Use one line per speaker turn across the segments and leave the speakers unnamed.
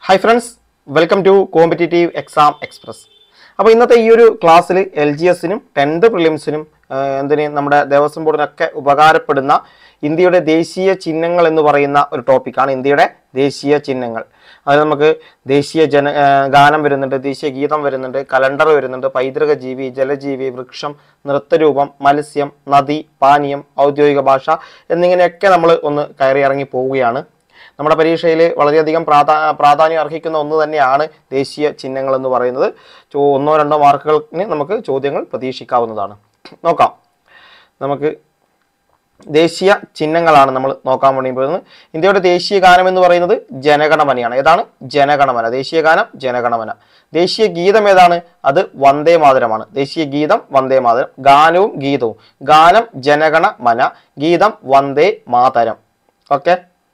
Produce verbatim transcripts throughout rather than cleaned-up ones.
Hi friends, welcome to Competitive Exam Express. അപ്പോൾ ഇന്നത്തെ ഈ ഒരു ക്ലാസ്സിൽ എൽ ജി എസിനും ടെൻത്ത് പ്രിലിംസിനും എന്തിന് നമ്മുടെ ദേവസ്വം ബോർഡിനൊക്കെ ഉപകാരപ്പെടുന്ന ഇന്ത്യയുടെ ദേശീയ ചിഹ്നങ്ങൾ എന്ന് പറയുന്ന ഒരു ടോപ്പിക്കാണ് ഇന്ത്യയുടെ ദേശീയ ചിഹ്നങ്ങൾ. അതിൽ നമുക്ക് ദേശീയ ജന ഗാനം വരുന്നുണ്ട്, ദേശീയ ഗീതം വരുന്നുണ്ട്, കലണ്ടർ വരുന്നുണ്ട്, പൈതൃക ജീവി, ജലജീവി, വൃക്ഷം, നൃത്തരൂപം, മത്സ്യം, നദി, പാനീയം, ഔദ്യോഗിക ഭാഷ എന്നിങ്ങനെയൊക്കെ നമ്മൾ ഒന്ന് കയറി ഇറങ്ങി പോവുകയാണ്. നമ്മുടെ പരീക്ഷയിൽ വളരെയധികം പ്രാധാ പ്രാധാന്യം അർഹിക്കുന്ന ഒന്ന് തന്നെയാണ് ദേശീയ ചിഹ്നങ്ങൾ എന്ന് പറയുന്നത്. ഒന്നോ രണ്ടോ മാർക്കുകൾക്ക് നമുക്ക് ചോദ്യങ്ങൾ പ്രതീക്ഷിക്കാവുന്നതാണ്. നോക്കാം, നമുക്ക് ദേശീയ ചിഹ്നങ്ങളാണ് നമ്മൾ നോക്കാൻ വേണ്ടി പോകുന്നത്. ഇന്ത്യയുടെ ദേശീയ ഗാനം എന്ന് പറയുന്നത് ജനഗണമനയാണ്. ഏതാണ്? ജനഗണമന. ദേശീയ ഗാനം ജനഗണമന. ദേശീയ ഗീതം ഏതാണ്? അത് വന്ദേ മാതരമാണ്. ദേശീയ ഗീതം വന്ദേ മാതരം. ഗാനവും ഗീതവും. ഗാനം ജനഗണമന, ഗീതം വന്ദേ മാതരം. ഓക്കെ,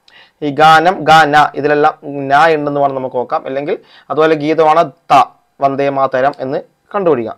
ഈ ഗാനം ഗാന ഇതിലെല്ലാം ന ഉണ്ടെന്ന് വേണം നമുക്ക് നോക്കാം. അല്ലെങ്കിൽ അതുപോലെ ഗീതമാണ് ത, വന്ദേ മാതരം എന്ന് കണ്ടുപിടിക്കാം.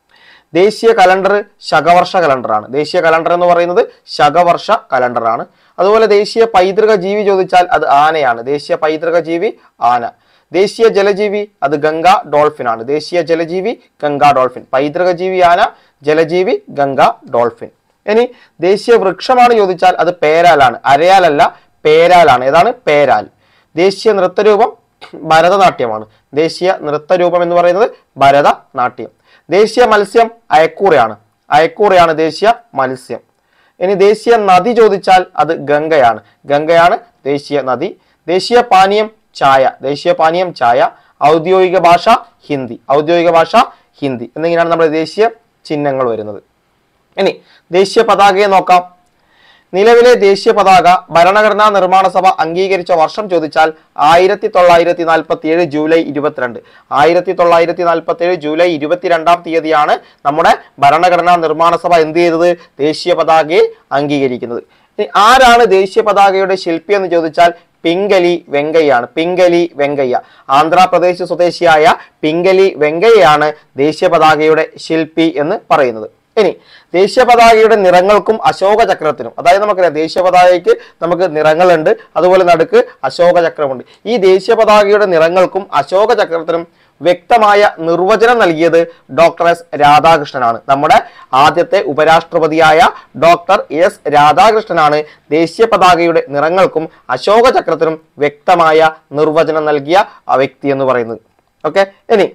ദേശീയ കലണ്ടർ ശകവർഷ കലണ്ടറാണ്. ദേശീയ കലണ്ടർ എന്ന് പറയുന്നത് ശകവർഷ കലണ്ടറാണ്. അതുപോലെ ദേശീയ പൈതൃക ജീവി ചോദിച്ചാൽ അത് ആനയാണ്. ദേശീയ പൈതൃക ജീവി ആന. ദേശീയ ജലജീവി അത് ഗംഗ ഡോൾഫിൻ ആണ്. ദേശീയ ജലജീവി ഗംഗ ഡോൾഫിൻ. പൈതൃക ജീവി ആന, ജലജീവി ഗംഗ ഡോൾഫിൻ. ഇനി ദേശീയ വൃക്ഷമാണ് ചോദിച്ചാൽ അത് പേരാലാണ്. അരയാലല്ല, പേരാലാണ്. ഏതാണ്? പേരാൽ. ദേശീയ നൃത്തരൂപം ഭരതനാട്യമാണ്. ദേശീയ നൃത്തരൂപം എന്ന് പറയുന്നത് ഭരതനാട്യം. ദേശീയ മത്സ്യം അയക്കൂറയാണ്. അയക്കൂറയാണ് ദേശീയ മത്സ്യം. ഇനി ദേശീയ നദി ചോദിച്ചാൽ അത് ഗംഗയാണ്. ഗംഗയാണ് ദേശീയ നദി. ദേശീയ പാനീയം ചായ. ദേശീയ പാനീയം ചായ. ഔദ്യോഗിക ഭാഷ ഹിന്ദി. ഔദ്യോഗിക ഭാഷ ഹിന്ദി. എന്നിങ്ങനെയാണ് നമ്മുടെ ദേശീയ ചിഹ്നങ്ങൾ വരുന്നത്. ഇനി ദേശീയ പതാകയെ നോക്കാം. നിലവിലെ ദേശീയ പതാക ഭരണഘടനാ നിർമ്മാണ സഭ അംഗീകരിച്ച വർഷം ചോദിച്ചാൽ ആയിരത്തി തൊള്ളായിരത്തി നാൽപ്പത്തി ഏഴ് ജൂലൈ ഇരുപത്തിരണ്ട്. ആയിരത്തി തൊള്ളായിരത്തി നാൽപ്പത്തി ഏഴ് ജൂലൈ ഇരുപത്തിരണ്ടാം തീയതിയാണ് നമ്മുടെ ഭരണഘടനാ നിർമ്മാണ സഭ എന്ത് ചെയ്തത്? ദേശീയ പതാകയെ അംഗീകരിക്കുന്നത്. ആരാണ് ദേശീയ പതാകയുടെ ശില്പി എന്ന് ചോദിച്ചാൽ പിംഗലി വെങ്കയ്യാണ്. പിംഗലി വെങ്കയ്യ. ആന്ധ്രാപ്രദേശ് സ്വദേശിയായ പിംഗലി വെങ്കയ്യാണ് ദേശീയ പതാകയുടെ ശില്പി എന്ന് പറയുന്നത്. ഇനി ദേശീയ പതാകയുടെ നിറങ്ങൾക്കും അശോക ചക്രത്തിനും, അതായത് നമുക്കറിയാം ദേശീയ പതാകയ്ക്ക് നമുക്ക് നിറങ്ങളുണ്ട്, അതുപോലെ നടുക്ക് അശോക ചക്രമുണ്ട്. ഈ ദേശീയ പതാകയുടെ നിറങ്ങൾക്കും അശോക ചക്രത്തിനും വ്യക്തമായ നിർവചനം നൽകിയത് ഡോക്ടർ എസ് രാധാകൃഷ്ണനാണ്. നമ്മുടെ ആദ്യത്തെ ഉപരാഷ്ട്രപതിയായ ഡോക്ടർ എസ് രാധാകൃഷ്ണനാണ് ദേശീയ പതാകയുടെ നിറങ്ങൾക്കും അശോക ചക്രത്തിനും വ്യക്തമായ നിർവചനം നൽകിയ ആ വ്യക്തി എന്ന് പറയുന്നത്. ഓക്കെ, ഇനി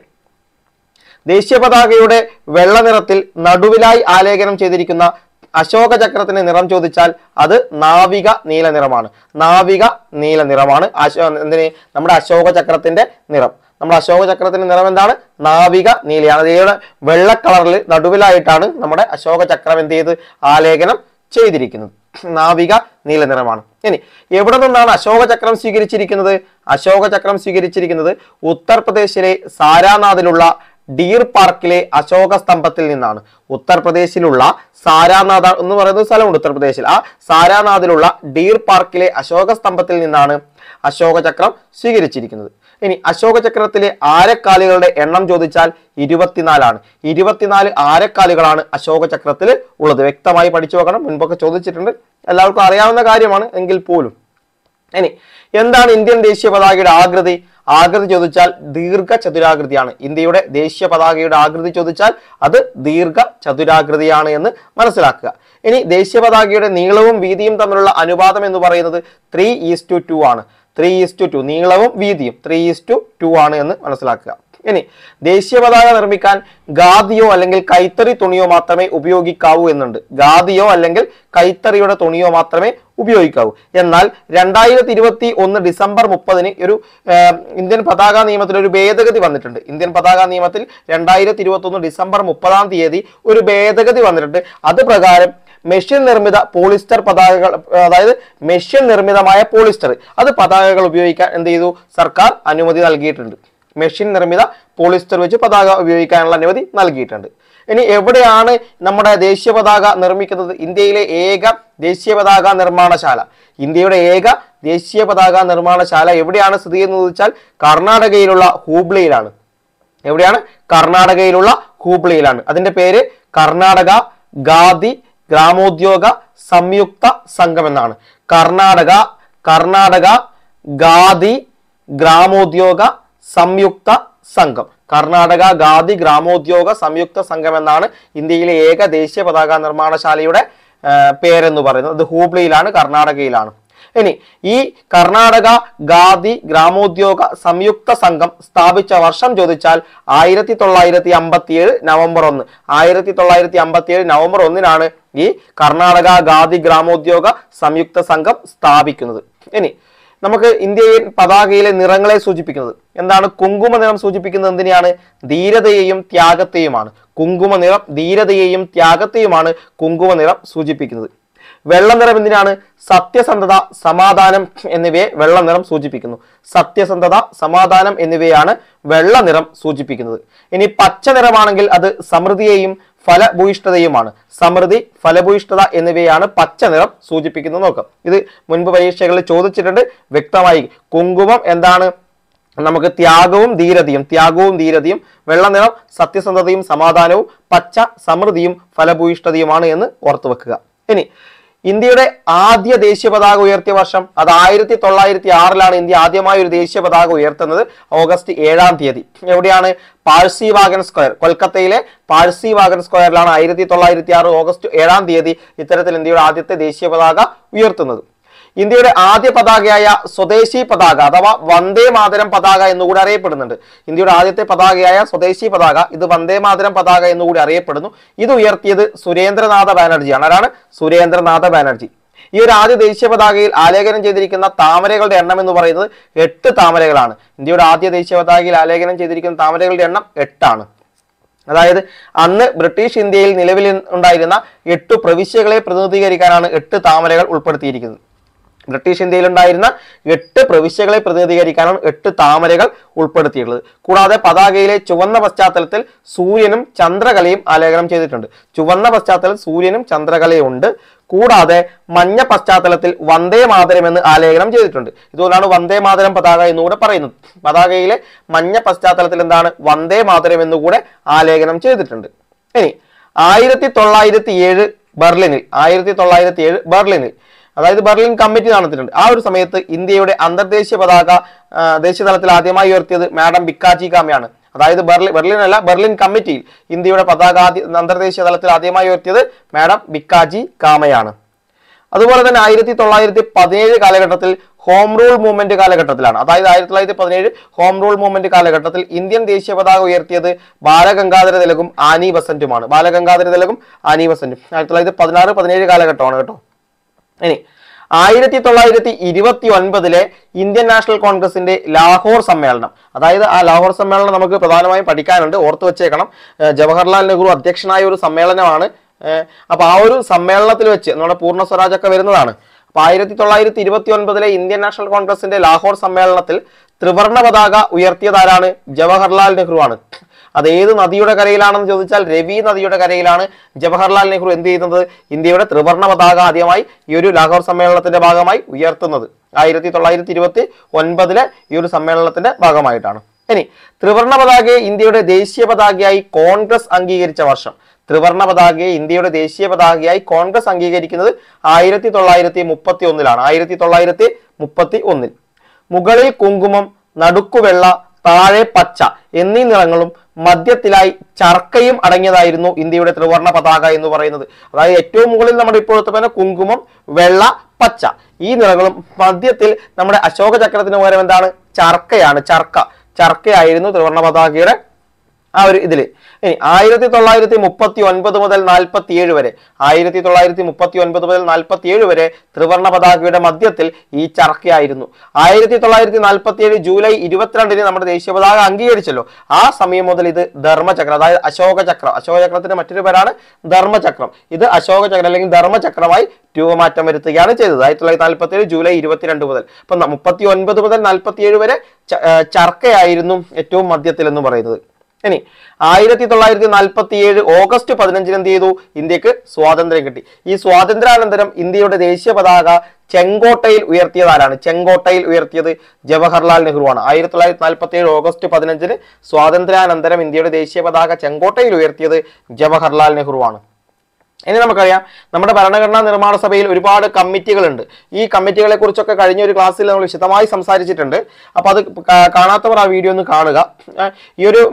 ദേശീയ പതാകയുടെ വെള്ള നിറത്തിൽ നടുവിലായി ആലേഖനം ചെയ്തിരിക്കുന്ന അശോക ചക്രത്തിന്റെ നിറം ചോദിച്ചാൽ അത് നാവിക നീല നിറമാണ്. നാവിക നീല നിറമാണ് അശോ എന്തിന് നമ്മുടെ അശോക ചക്രത്തിന്റെ നിറം. നമ്മുടെ അശോക ചക്രത്തിന്റെ നിറം എന്താണ്? നാവിക നീലയാണ്. അതേപോലെ വെള്ള കളറിൽ നടുവിലായിട്ടാണ് നമ്മുടെ അശോക ചക്രം എന്ത് ചെയ്ത് ആലേഖനം ചെയ്തിരിക്കുന്നത്. നാവിക നീല നിറമാണ്. ഇനി എവിടെ നിന്നാണ് അശോക ചക്രം സ്വീകരിച്ചിരിക്കുന്നത്? അശോക ചക്രം സ്വീകരിച്ചിരിക്കുന്നത് ഉത്തർപ്രദേശിലെ സാരാനാഥിലുള്ള ഡീർ പാർക്കിലെ അശോക സ്തംഭത്തിൽ നിന്നാണ്. ഉത്തർപ്രദേശിലുള്ള സാരാനാഥ് എന്ന് പറയുന്ന സ്ഥലമുണ്ട് ഉത്തർപ്രദേശിൽ. ആ സാരാനാഥിലുള്ള ഡീർ പാർക്കിലെ അശോക സ്തംഭത്തിൽ നിന്നാണ് അശോക ചക്രം സ്വീകരിച്ചിരിക്കുന്നത്. ഇനി അശോക ചക്രത്തിലെ ആരക്കാലുകളുടെ എണ്ണം ചോദിച്ചാൽ ഇരുപത്തിനാലാണ്. ഇരുപത്തിനാല് ആരക്കാലുകളാണ് അശോക ചക്രത്തിൽ ഉള്ളത്. വ്യക്തമായി പഠിച്ചു വെക്കണം, മുൻപൊക്കെ ചോദിച്ചിട്ടുണ്ട്, എല്ലാവർക്കും അറിയാവുന്ന കാര്യമാണ് എങ്കിൽ പോലും. ഇനി എന്താണ് ഇന്ത്യൻ ദേശീയ പതാകയുടെ ആകൃതി? ആകൃതി ചോദിച്ചാൽ ദീർഘ ചതുരാകൃതിയാണ്. ഇന്ത്യയുടെ ദേശീയ പതാകയുടെ ആകൃതി ചോദിച്ചാൽ അത് ദീർഘ ചതുരാകൃതിയാണ് എന്ന് മനസ്സിലാക്കുക. ഇനി ദേശീയ പതാകയുടെ നീളവും വീതിയും തമ്മിലുള്ള അനുപാതം എന്ന് പറയുന്നത് ത്രീ ഈസ് ടു ടു ആണ്. ത്രീ ഈസ് ടു ടു നീളവും വീതിയും ത്രീ ഈസ് ടു ടു ആണ് എന്ന് മനസ്സിലാക്കുക. ഇനി ദേശീയ പതാക നിർമ്മിക്കാൻ ഖാദിയോ അല്ലെങ്കിൽ കൈത്തറി തുണിയോ മാത്രമേ ഉപയോഗിക്കാവൂ എന്നുണ്ട്. ഖാദിയോ അല്ലെങ്കിൽ കൈത്തറിയുടെ തുണിയോ മാത്രമേ ഉപയോഗിക്കാവൂ. എന്നാൽ രണ്ടായിരത്തി ഇരുപത്തി ഒന്ന് ഡിസംബർ മുപ്പതിന് ഒരു ഇന്ത്യൻ പതാക നിയമത്തിൽ ഒരു ഭേദഗതി വന്നിട്ടുണ്ട്. ഇന്ത്യൻ പതാക നിയമത്തിൽ രണ്ടായിരത്തി ഇരുപത്തി ഒന്ന് ഡിസംബർ മുപ്പതാം തീയതി ഒരു ഭേദഗതി വന്നിട്ടുണ്ട്. അത് പ്രകാരം മെഷീൻ നിർമ്മിത പോളിസ്റ്റർ പതാകകൾ, അതായത് മെഷീൻ നിർമ്മിതമായ പോളിസ്റ്റർ അത് പതാകകൾ ഉപയോഗിക്കാൻ എന്ത് ചെയ്തു? സർക്കാർ അനുമതി നൽകിയിട്ടുണ്ട്. മെഷീൻ നിർമ്മിത പോളിസ്റ്റർ വെച്ച് പതാക ഉപയോഗിക്കാനുള്ള അനുമതി നൽകിയിട്ടുണ്ട്. ഇനി എവിടെയാണ് നമ്മുടെ ദേശീയ പതാക നിർമ്മിക്കുന്നത്? ഇന്ത്യയിലെ ഏക ദേശീയ പതാക നിർമ്മാണശാല, ഇന്ത്യയുടെ ഏക ദേശീയ പതാക നിർമ്മാണശാല എവിടെയാണ് സ്ഥിതി ചെയ്യുന്നത് വെച്ചാൽ കർണാടകയിലുള്ള ഹൂബ്ലിയിലാണ്. എവിടെയാണ്? കർണാടകയിലുള്ള ഹൂബ്ലിയിലാണ്. അതിന്റെ പേര് കർണാടക ഖാദി ഗ്രാമോദ്യോഗ സംയുക്ത സംഘം എന്നാണ്. കർണാടക കർണാടക ഖാദി ഗ്രാമോദ്യോഗ സംയുക്ത സംഘം. കർണാടക ഖാദി ഗ്രാമോദ്യോഗ സംയുക്ത സംഘം എന്നാണ് ഇന്ത്യയിലെ ഏക ദേശീയ പതാക നിർമ്മാണശാലയുടെ പേരെന്ന് പറയുന്നത്. അത് ഹൂബ്ലിയിലാണ്, കർണാടകയിലാണ്. ഇനി ഈ കർണാടക ഖാദി ഗ്രാമോദ്യോഗ സംയുക്ത സംഘം സ്ഥാപിച്ച വർഷം ചോദിച്ചാൽ ആയിരത്തി തൊള്ളായിരത്തി അമ്പത്തി ഏഴ് നവംബർ ഒന്ന് ആയിരത്തി തൊള്ളായിരത്തി അമ്പത്തി ഏഴ് നവംബർ ഒന്നിനാണ് ഈ കർണാടക ഖാദി ഗ്രാമോദ്യോഗ സംയുക്ത സംഘം സ്ഥാപിക്കുന്നത്. ഇനി നമുക്ക് ഇന്ത്യയിൽ പതാകയിലെ നിറങ്ങളെ സൂചിപ്പിക്കുന്നത് എന്താണ്? കുങ്കുമ നിറം സൂചിപ്പിക്കുന്നത് എന്തിനെയാണ്? ധീരതയെയും ത്യാഗത്തെയുമാണ്. കുങ്കുമ നിറം ധീരതയെയും ത്യാഗത്തെയുമാണ് കുങ്കുമ നിറം സൂചിപ്പിക്കുന്നത്. വെള്ള നിറം എന്തിനാണ്? സത്യസന്ധത, സമാധാനം എന്നിവയെ വെള്ള നിറം സൂചിപ്പിക്കുന്നു. സത്യസന്ധത, സമാധാനം എന്നിവയാണ് വെള്ള നിറം സൂചിപ്പിക്കുന്നത്. ഇനി പച്ച നിറമാണെങ്കിൽ അത് സമൃദ്ധിയെയും ഫലഭൂയിഷ്ഠതയുമാണ്. സമൃദ്ധി, ഫലഭൂയിഷ്ഠത എന്നിവയാണ് പച്ച നിറം സൂചിപ്പിക്കുന്നത്. നോക്കാം, ഇത് മുൻപ് പരീക്ഷകളിൽ ചോദിച്ചിട്ടുണ്ട്. വ്യക്തമായി കുങ്കുമം എന്താണ്? നമുക്ക് ത്യാഗവും ധീരതയും ത്യാഗവും ധീരതയും വെള്ള നിറം സത്യസന്ധതയും സമാധാനവും, പച്ച സമൃദ്ധിയും ഫലഭൂയിഷ്ഠതയുമാണ് എന്ന് ഓർത്തു വെക്കുക. ഇനി ഇന്ത്യയുടെ ആദ്യ ദേശീയ പതാക ഉയർത്തിയ വർഷം അത് ആയിരത്തി തൊള്ളായിരത്തി ആറിലാണ് ഇന്ത്യ ആദ്യമായി ഒരു ദേശീയ പതാക ഉയർത്തുന്നത്. ഓഗസ്റ്റ് ഏഴാം തീയതി. എവിടെയാണ്? പാഴ്സി വാഗൻ സ്ക്വയർ, കൊൽക്കത്തയിലെ പാഴ്സി വാഗൻ സ്ക്വയറിലാണ് ആയിരത്തി തൊള്ളായിരത്തി ആറ് ഓഗസ്റ്റ് ഏഴാം തീയതി ഇത്തരത്തിൽ ഇന്ത്യയുടെ ആദ്യത്തെ ദേശീയ പതാക ഉയർത്തുന്നത്. ഇന്ത്യയുടെ ആദ്യ പതാകയായ സ്വദേശി പതാക അഥവാ വന്ദേ മാതരം പതാക എന്നുകൂടി അറിയപ്പെടുന്നുണ്ട്. ഇന്ത്യയുടെ ആദ്യത്തെ പതാകയായ സ്വദേശി പതാക, ഇത് വന്ദേ മാതരം പതാക എന്നുകൂടി അറിയപ്പെടുന്നു. ഇത് ഉയർത്തിയത് സുരേന്ദ്രനാഥ ബാനർജിയാണ്. ആരാണ്? സുരേന്ദ്രനാഥ ബാനർജി. ഈ ഒരു ആദ്യ ദേശീയ പതാകയിൽ ആലേഖനം ചെയ്തിരിക്കുന്ന താമരകളുടെ എണ്ണം എന്ന് പറയുന്നത് എട്ട് താമരകളാണ്. ഇന്ത്യയുടെ ആദ്യ ദേശീയ പതാകയിൽ ആലേഖനം ചെയ്തിരിക്കുന്ന താമരകളുടെ എണ്ണം എട്ടാണ്. അതായത് അന്ന് ബ്രിട്ടീഷ് ഇന്ത്യയിൽ നിലവിൽ ഉണ്ടായിരുന്ന എട്ടു പ്രവിശ്യകളെ പ്രതിനിധീകരിക്കാനാണ് എട്ട് താമരകൾ ഉൾപ്പെടുത്തിയിരിക്കുന്നത്. ബ്രിട്ടീഷ് ഇന്ത്യയിൽ ഉണ്ടായിരുന്ന എട്ട് പ്രവിശ്യകളെ പ്രതിനിധീകരിക്കാനാണ് എട്ട് താമരകൾ ഉൾപ്പെടുത്തിയിട്ടുള്ളത്. കൂടാതെ പതാകയിലെ ചുവന്ന പശ്ചാത്തലത്തിൽ സൂര്യനും ചന്ദ്രകലയും ആലേഖനം ചെയ്തിട്ടുണ്ട്. ചുവന്ന പശ്ചാത്തലത്തിൽ സൂര്യനും ചന്ദ്രകലയും ഉണ്ട്. കൂടാതെ മഞ്ഞ പശ്ചാത്തലത്തിൽ വന്ദേ മാതരം എന്ന് ആലേഖനം ചെയ്തിട്ടുണ്ട്. ഇതുകൊണ്ടാണ് വന്ദേ മാതരം പതാക എന്നുകൂടെ പറയുന്നത്. പതാകയിലെ മഞ്ഞ പശ്ചാത്തലത്തിൽ എന്താണ്? വന്ദേ മാതരം എന്നുകൂടെ ആലേഖനം ചെയ്തിട്ടുണ്ട്. ഇനി ആയിരത്തി തൊള്ളായിരത്തി ഏഴ് ബെർലിനിൽ ആയിരത്തി തൊള്ളായിരത്തി ഏഴ് ബെർലിനിൽ അതായത് ബെർലിൻ കമ്മിറ്റി നടന്നിട്ടുണ്ട്. ആ ഒരു സമയത്ത് ഇന്ത്യയുടെ അന്തർദേശീയ പതാക ദേശീയ തലത്തിൽ ആദ്യമായി ഉയർത്തിയത് മാഡം ബിക്കാജി കാമയാണ്. അതായത് ബെർലിൻ ബെർലിൻ അല്ല ബെർലിൻ കമ്മിറ്റിയിൽ ഇന്ത്യയുടെ പതാക അന്തർദേശീയ തലത്തിൽ ആദ്യമായി ഉയർത്തിയത് മാഡം ബിക്കാജി കാമയാണ്. അതുപോലെ തന്നെ ആയിരത്തി തൊള്ളായിരത്തി പതിനേഴ് കാലഘട്ടത്തിൽ ഹോം റൂൾ മൂവ്മെന്റ് കാലഘട്ടത്തിലാണ്. അതായത് ആയിരത്തി തൊള്ളായിരത്തി പതിനേഴ് ഹോം റൂൾ മൂവ്മെന്റ് കാലഘട്ടത്തിൽ ഇന്ത്യൻ ദേശീയ പതാക ഉയർത്തിയത് ബാലഗംഗാധര തിലകും ആനി ബസന്റുമാണ്. ബാലഗംഗാധര തിലകും ആനി ബസന്റും ആയിരത്തി തൊള്ളായിരത്തി പതിനാറ് പതിനേഴ് കാലഘട്ടമാണ് കേട്ടോ. ഇനി ആയിരത്തി തൊള്ളായിരത്തി ഇരുപത്തി ഒൻപതിലെ ഇന്ത്യൻ നാഷണൽ കോൺഗ്രസിന്റെ ലാഹോർ സമ്മേളനം, അതായത് ആ ലാഹോർ സമ്മേളനം നമുക്ക് പ്രധാനമായും പഠിക്കാനുണ്ട്, ഓർത്തു വെച്ചേക്കണം. ജവഹർലാൽ നെഹ്റു അധ്യക്ഷനായ ഒരു സമ്മേളനമാണ്. അപ്പൊ ആ ഒരു സമ്മേളനത്തിൽ വെച്ച് നമ്മുടെ പൂർണ്ണ സ്വരാജ് ഒക്കെ വരുന്നതാണ്. അപ്പൊ ആയിരത്തി തൊള്ളായിരത്തി ഇരുപത്തി ഒൻപതിലെ ഇന്ത്യൻ നാഷണൽ കോൺഗ്രസിന്റെ ലാഹോർ സമ്മേളനത്തിൽ ത്രിവർണ പതാക ഉയർത്തിയതാരാണ്? ജവഹർലാൽ നെഹ്റു ആണ്. അത് ഏത് നദിയുടെ കരയിലാണെന്ന് ചോദിച്ചാൽ രവി നദിയുടെ കരയിലാണ് ജവഹർലാൽ നെഹ്റു എന്ത് ചെയ്യുന്നത്? ഇന്ത്യയുടെ ത്രിവർണ പതാക ആദ്യമായി ഈ ഒരു ലാഹോർ സമ്മേളനത്തിന്റെ ഭാഗമായി ഉയർത്തുന്നത് ആയിരത്തി തൊള്ളായിരത്തി ഇരുപത്തി ഒൻപതിലെ ഈ ഒരു സമ്മേളനത്തിന്റെ ഭാഗമായിട്ടാണ്. ഇനി ത്രിവർണ പതാകയെ ഇന്ത്യയുടെ ദേശീയ പതാകയായി കോൺഗ്രസ് അംഗീകരിച്ച വർഷം. ത്രിവർണ പതാകയെ ഇന്ത്യയുടെ ദേശീയ പതാകയായി കോൺഗ്രസ് അംഗീകരിക്കുന്നത് ആയിരത്തി തൊള്ളായിരത്തി മുപ്പത്തി ഒന്നിലാണ് ആയിരത്തി തൊള്ളായിരത്തി മുപ്പത്തി ഒന്നിൽ. മുകളിൽ കുങ്കുമം, നടുക്കുവെള്ള, താഴെ പച്ച എന്നീ നിറങ്ങളും മധ്യത്തിലായി ചർക്കയും അടങ്ങിയതായിരുന്നു ഇന്ത്യയുടെ ത്രിവർണ പതാക എന്ന് പറയുന്നത്. അതായത് ഏറ്റവും മുകളിൽ നമ്മുടെ ഇപ്പോഴത്തെ തന്നെ കുങ്കുമം, വെള്ള, പച്ച ഈ നിറങ്ങളും മധ്യത്തിൽ നമ്മുടെ അശോക ചക്രത്തിന് പകരം എന്താണ്? ചർക്കയാണ്. ചർക്ക ചർക്കയായിരുന്നു ത്രിവർണ പതാകയുടെ ആ ഒരു ഇതില്. ഇനി ആയിരത്തി തൊള്ളായിരത്തി മുപ്പത്തി ഒൻപത് മുതൽ നാൽപ്പത്തി ഏഴ് വരെ ആയിരത്തി തൊള്ളായിരത്തി മുപ്പത്തി ഒൻപത് മുതൽ നാൽപ്പത്തി ഏഴ് വരെ ത്രിവർണ പതാകയുടെ മധ്യത്തിൽ ഈ ചർക്കയായിരുന്നു. ആയിരത്തി തൊള്ളായിരത്തി നാൽപ്പത്തി ഏഴ് ജൂലൈ ഇരുപത്തിരണ്ടിന് നമ്മുടെ ദേശീയ പതാക അംഗീകരിച്ചല്ലോ. ആ സമയം മുതൽ ഇത് ധർമ്മചക്രം, അതായത് അശോക ചക്രം, അശോക ചക്രത്തിന്റെ മറ്റൊരു പേരാണ് ധർമ്മചക്രം. ഇത് അശോക ചക്രം അല്ലെങ്കിൽ ധർമ്മചക്രമായി രൂപമാറ്റം വരുത്തുകയാണ് ചെയ്തത് ആയിരത്തി തൊള്ളായിരത്തി നാൽപ്പത്തി ഏഴ് ജൂലൈ ഇരുപത്തിരണ്ട് മുതൽ. അപ്പൊ മുപ്പത്തി ഒൻപത് മുതൽ നാൽപ്പത്തി ഏഴ് വരെ ചർക്കയായിരുന്നു ഏറ്റവും മധ്യത്തിൽ എന്ന് പറയുന്നത്. ഇനി ആയിരത്തി തൊള്ളായിരത്തി നാൽപ്പത്തി ഏഴ് ഓഗസ്റ്റ് പതിനഞ്ചിന് എന്ത് ചെയ്തു? ഇന്ത്യക്ക് സ്വാതന്ത്ര്യം കിട്ടി. ഈ സ്വാതന്ത്ര്യാനന്തരം ഇന്ത്യയുടെ ദേശീയ പതാക ചെങ്കോട്ടയിൽ ഉയർത്തിയത് ആരാണ്? ചെങ്കോട്ടയിൽ ഉയർത്തിയത് ജവഹർലാൽ നെഹ്റു ആണ്. ആയിരത്തി തൊള്ളായിരത്തി നാൽപ്പത്തി ഏഴ് ഓഗസ്റ്റ് പതിനഞ്ചിന് സ്വാതന്ത്ര്യാനന്തരം ഇന്ത്യയുടെ ദേശീയ പതാക ചെങ്കോട്ടയിൽ ഉയർത്തിയത് ജവഹർലാൽ നെഹ്റു ആണ്. ഇനി നമുക്കറിയാം നമ്മുടെ ഭരണഘടനാ നിർമ്മാണ സഭയിൽ ഒരുപാട് കമ്മിറ്റികളുണ്ട്. ഈ കമ്മിറ്റികളെ കുറിച്ചൊക്കെ കഴിഞ്ഞ ഒരു ക്ലാസ്സിൽ നമ്മൾ വിശദമായി സംസാരിച്ചിട്ടുണ്ട്. അപ്പോൾ അത് കാണാത്തവർ ആ വീഡിയോ ഒന്ന് കാണുക. ഈ ഒരു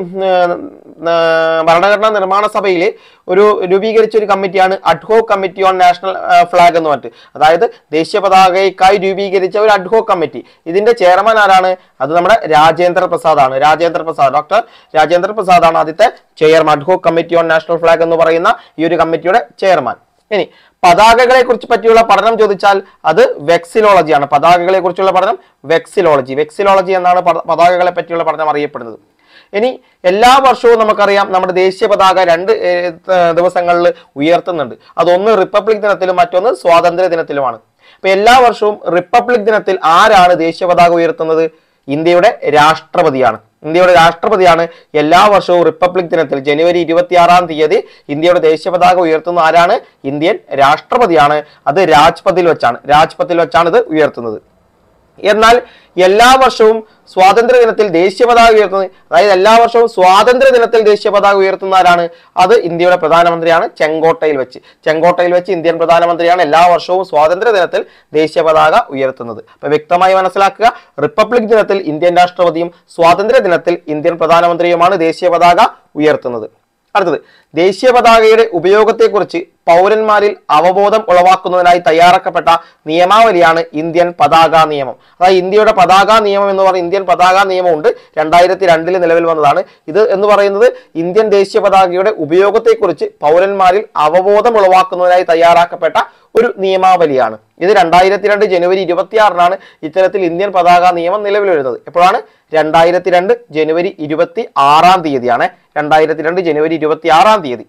ഭരണഘടനാ നിർമ്മാണ സഭയിൽ ഒരു രൂപീകരിച്ച ഒരു കമ്മിറ്റിയാണ് ad hoc committee on national flag എന്ന് പറഞ്ഞിട്ട്. അതായത് ദേശീയ പതാകയ്ക്കായി രൂപീകരിച്ച ഒരു അഡ്ഹോക് കമ്മിറ്റി. ഇതിന്റെ ചെയർമാൻ ആരാണ്? അത് നമ്മുടെ രാജേന്ദ്ര പ്രസാദ് ആണ്. രാജേന്ദ്ര പ്രസാദ് ഡോക്ടർ രാജേന്ദ്ര പ്രസാദ് ആണ് ആദ്യത്തെ chairman. Ad hoc committee on national flag എന്ന് പറയുന്ന ഈ ഒരു കമ്മിറ്റിയുടെ ചെയർമാൻ. ഇനി പതാകകളെ കുറിച്ച് പറ്റിയുള്ള പഠനം ചോദിച്ചാൽ അത് വെക്സിലോളജിയാണ്. പതാകകളെ കുറിച്ചുള്ള പഠനം വെക്സിലോളജി വെക്സിലോളജി എന്നാണ് പതാകകളെ പറ്റിയുള്ള പഠനം അറിയപ്പെടുന്നത്. ഇനി എല്ലാ വർഷവും നമുക്കറിയാം നമ്മുടെ ദേശീയ പതാക രണ്ട് ദിവസങ്ങളിൽ ഉയർത്തുന്നുണ്ട്. അതൊന്ന് റിപ്പബ്ലിക് ദിനത്തിലും മറ്റൊന്ന് സ്വാതന്ത്ര്യ ദിനത്തിലുമാണ്. അപ്പൊ എല്ലാ വർഷവും റിപ്പബ്ലിക് ദിനത്തിൽ ആരാണ് ദേശീയ പതാക ഉയർത്തുന്നത്? ഇന്ത്യയുടെ രാഷ്ട്രപതിയാണ്. ഇന്ത്യയുടെ രാഷ്ട്രപതിയാണ് എല്ലാ വർഷവും റിപ്പബ്ലിക് ദിനത്തിൽ ജനുവരി ഇരുപത്തി ആറാം തീയതി ഇന്ത്യയുടെ ദേശീയ പതാക ഉയർത്തുന്ന ആരാണ്? ഇന്ത്യൻ രാഷ്ട്രപതിയാണ്. അത് രാജ്പഥിൽ വെച്ചാണ് രാജ്പഥിൽ വെച്ചാണ് ഇത് ഉയർത്തുന്നത്. എന്നാൽ എല്ലാ വർഷവും സ്വാതന്ത്ര്യ ദിനത്തിൽ ദേശീയ പതാക ഉയർത്തുന്നത്, അതായത് എല്ലാ വർഷവും സ്വാതന്ത്ര്യ ദിനത്തിൽ ദേശീയ പതാക ഉയർത്തുന്ന ആരാണ്? അത് ഇന്ത്യയുടെ പ്രധാനമന്ത്രിയാണ്. ചെങ്കോട്ടയിൽ വെച്ച് ചെങ്കോട്ടയിൽ വെച്ച് ഇന്ത്യൻ പ്രധാനമന്ത്രിയാണ് എല്ലാ വർഷവും സ്വാതന്ത്ര്യ ദിനത്തിൽ ദേശീയ പതാക ഉയർത്തുന്നത്. അപ്പൊ വ്യക്തമായി മനസ്സിലാക്കുക, റിപ്പബ്ലിക് ദിനത്തിൽ ഇന്ത്യൻ രാഷ്ട്രപതിയും സ്വാതന്ത്ര്യ ദിനത്തിൽ ഇന്ത്യൻ പ്രധാനമന്ത്രിയുമാണ് ദേശീയ പതാക ഉയർത്തുന്നത്. അടുത്തത്, ദേശീയ പതാകയുടെ ഉപയോഗത്തെക്കുറിച്ച് പൗരന്മാരിൽ അവബോധം ഉളവാക്കുന്നതിനായി തയ്യാറാക്കപ്പെട്ട നിയമാവലിയാണ് ഇന്ത്യൻ പതാക നിയമം. അതായത് ഇന്ത്യയുടെ പതാക നിയമം എന്ന് പറയുന്ന ഇന്ത്യൻ പതാക നിയമം ഉണ്ട്. രണ്ടായിരത്തി രണ്ടില് നിലവിൽ വന്നതാണ് ഇത്. എന്ന് പറയുന്നത് ഇന്ത്യൻ ദേശീയ പതാകയുടെ ഉപയോഗത്തെക്കുറിച്ച് പൗരന്മാരിൽ അവബോധം ഉളവാക്കുന്നതിനായി തയ്യാറാക്കപ്പെട്ട ഒരു നിയമാവലിയാണ്. ഇത് രണ്ടായിരത്തി രണ്ട് ജനുവരി ഇരുപത്തി ആറിനാണ് ഇത്തരത്തിൽ ഇന്ത്യൻ പതാക നിയമം നിലവിൽ വരുന്നത്. എപ്പോഴാണ്? രണ്ടായിരത്തി രണ്ട് ജനുവരി ഇരുപത്തി ആറാം തീയതിയാണ്. രണ്ടായിരത്തി രണ്ട് ജനുവരി ഇരുപത്തി ആറാം തീയതി.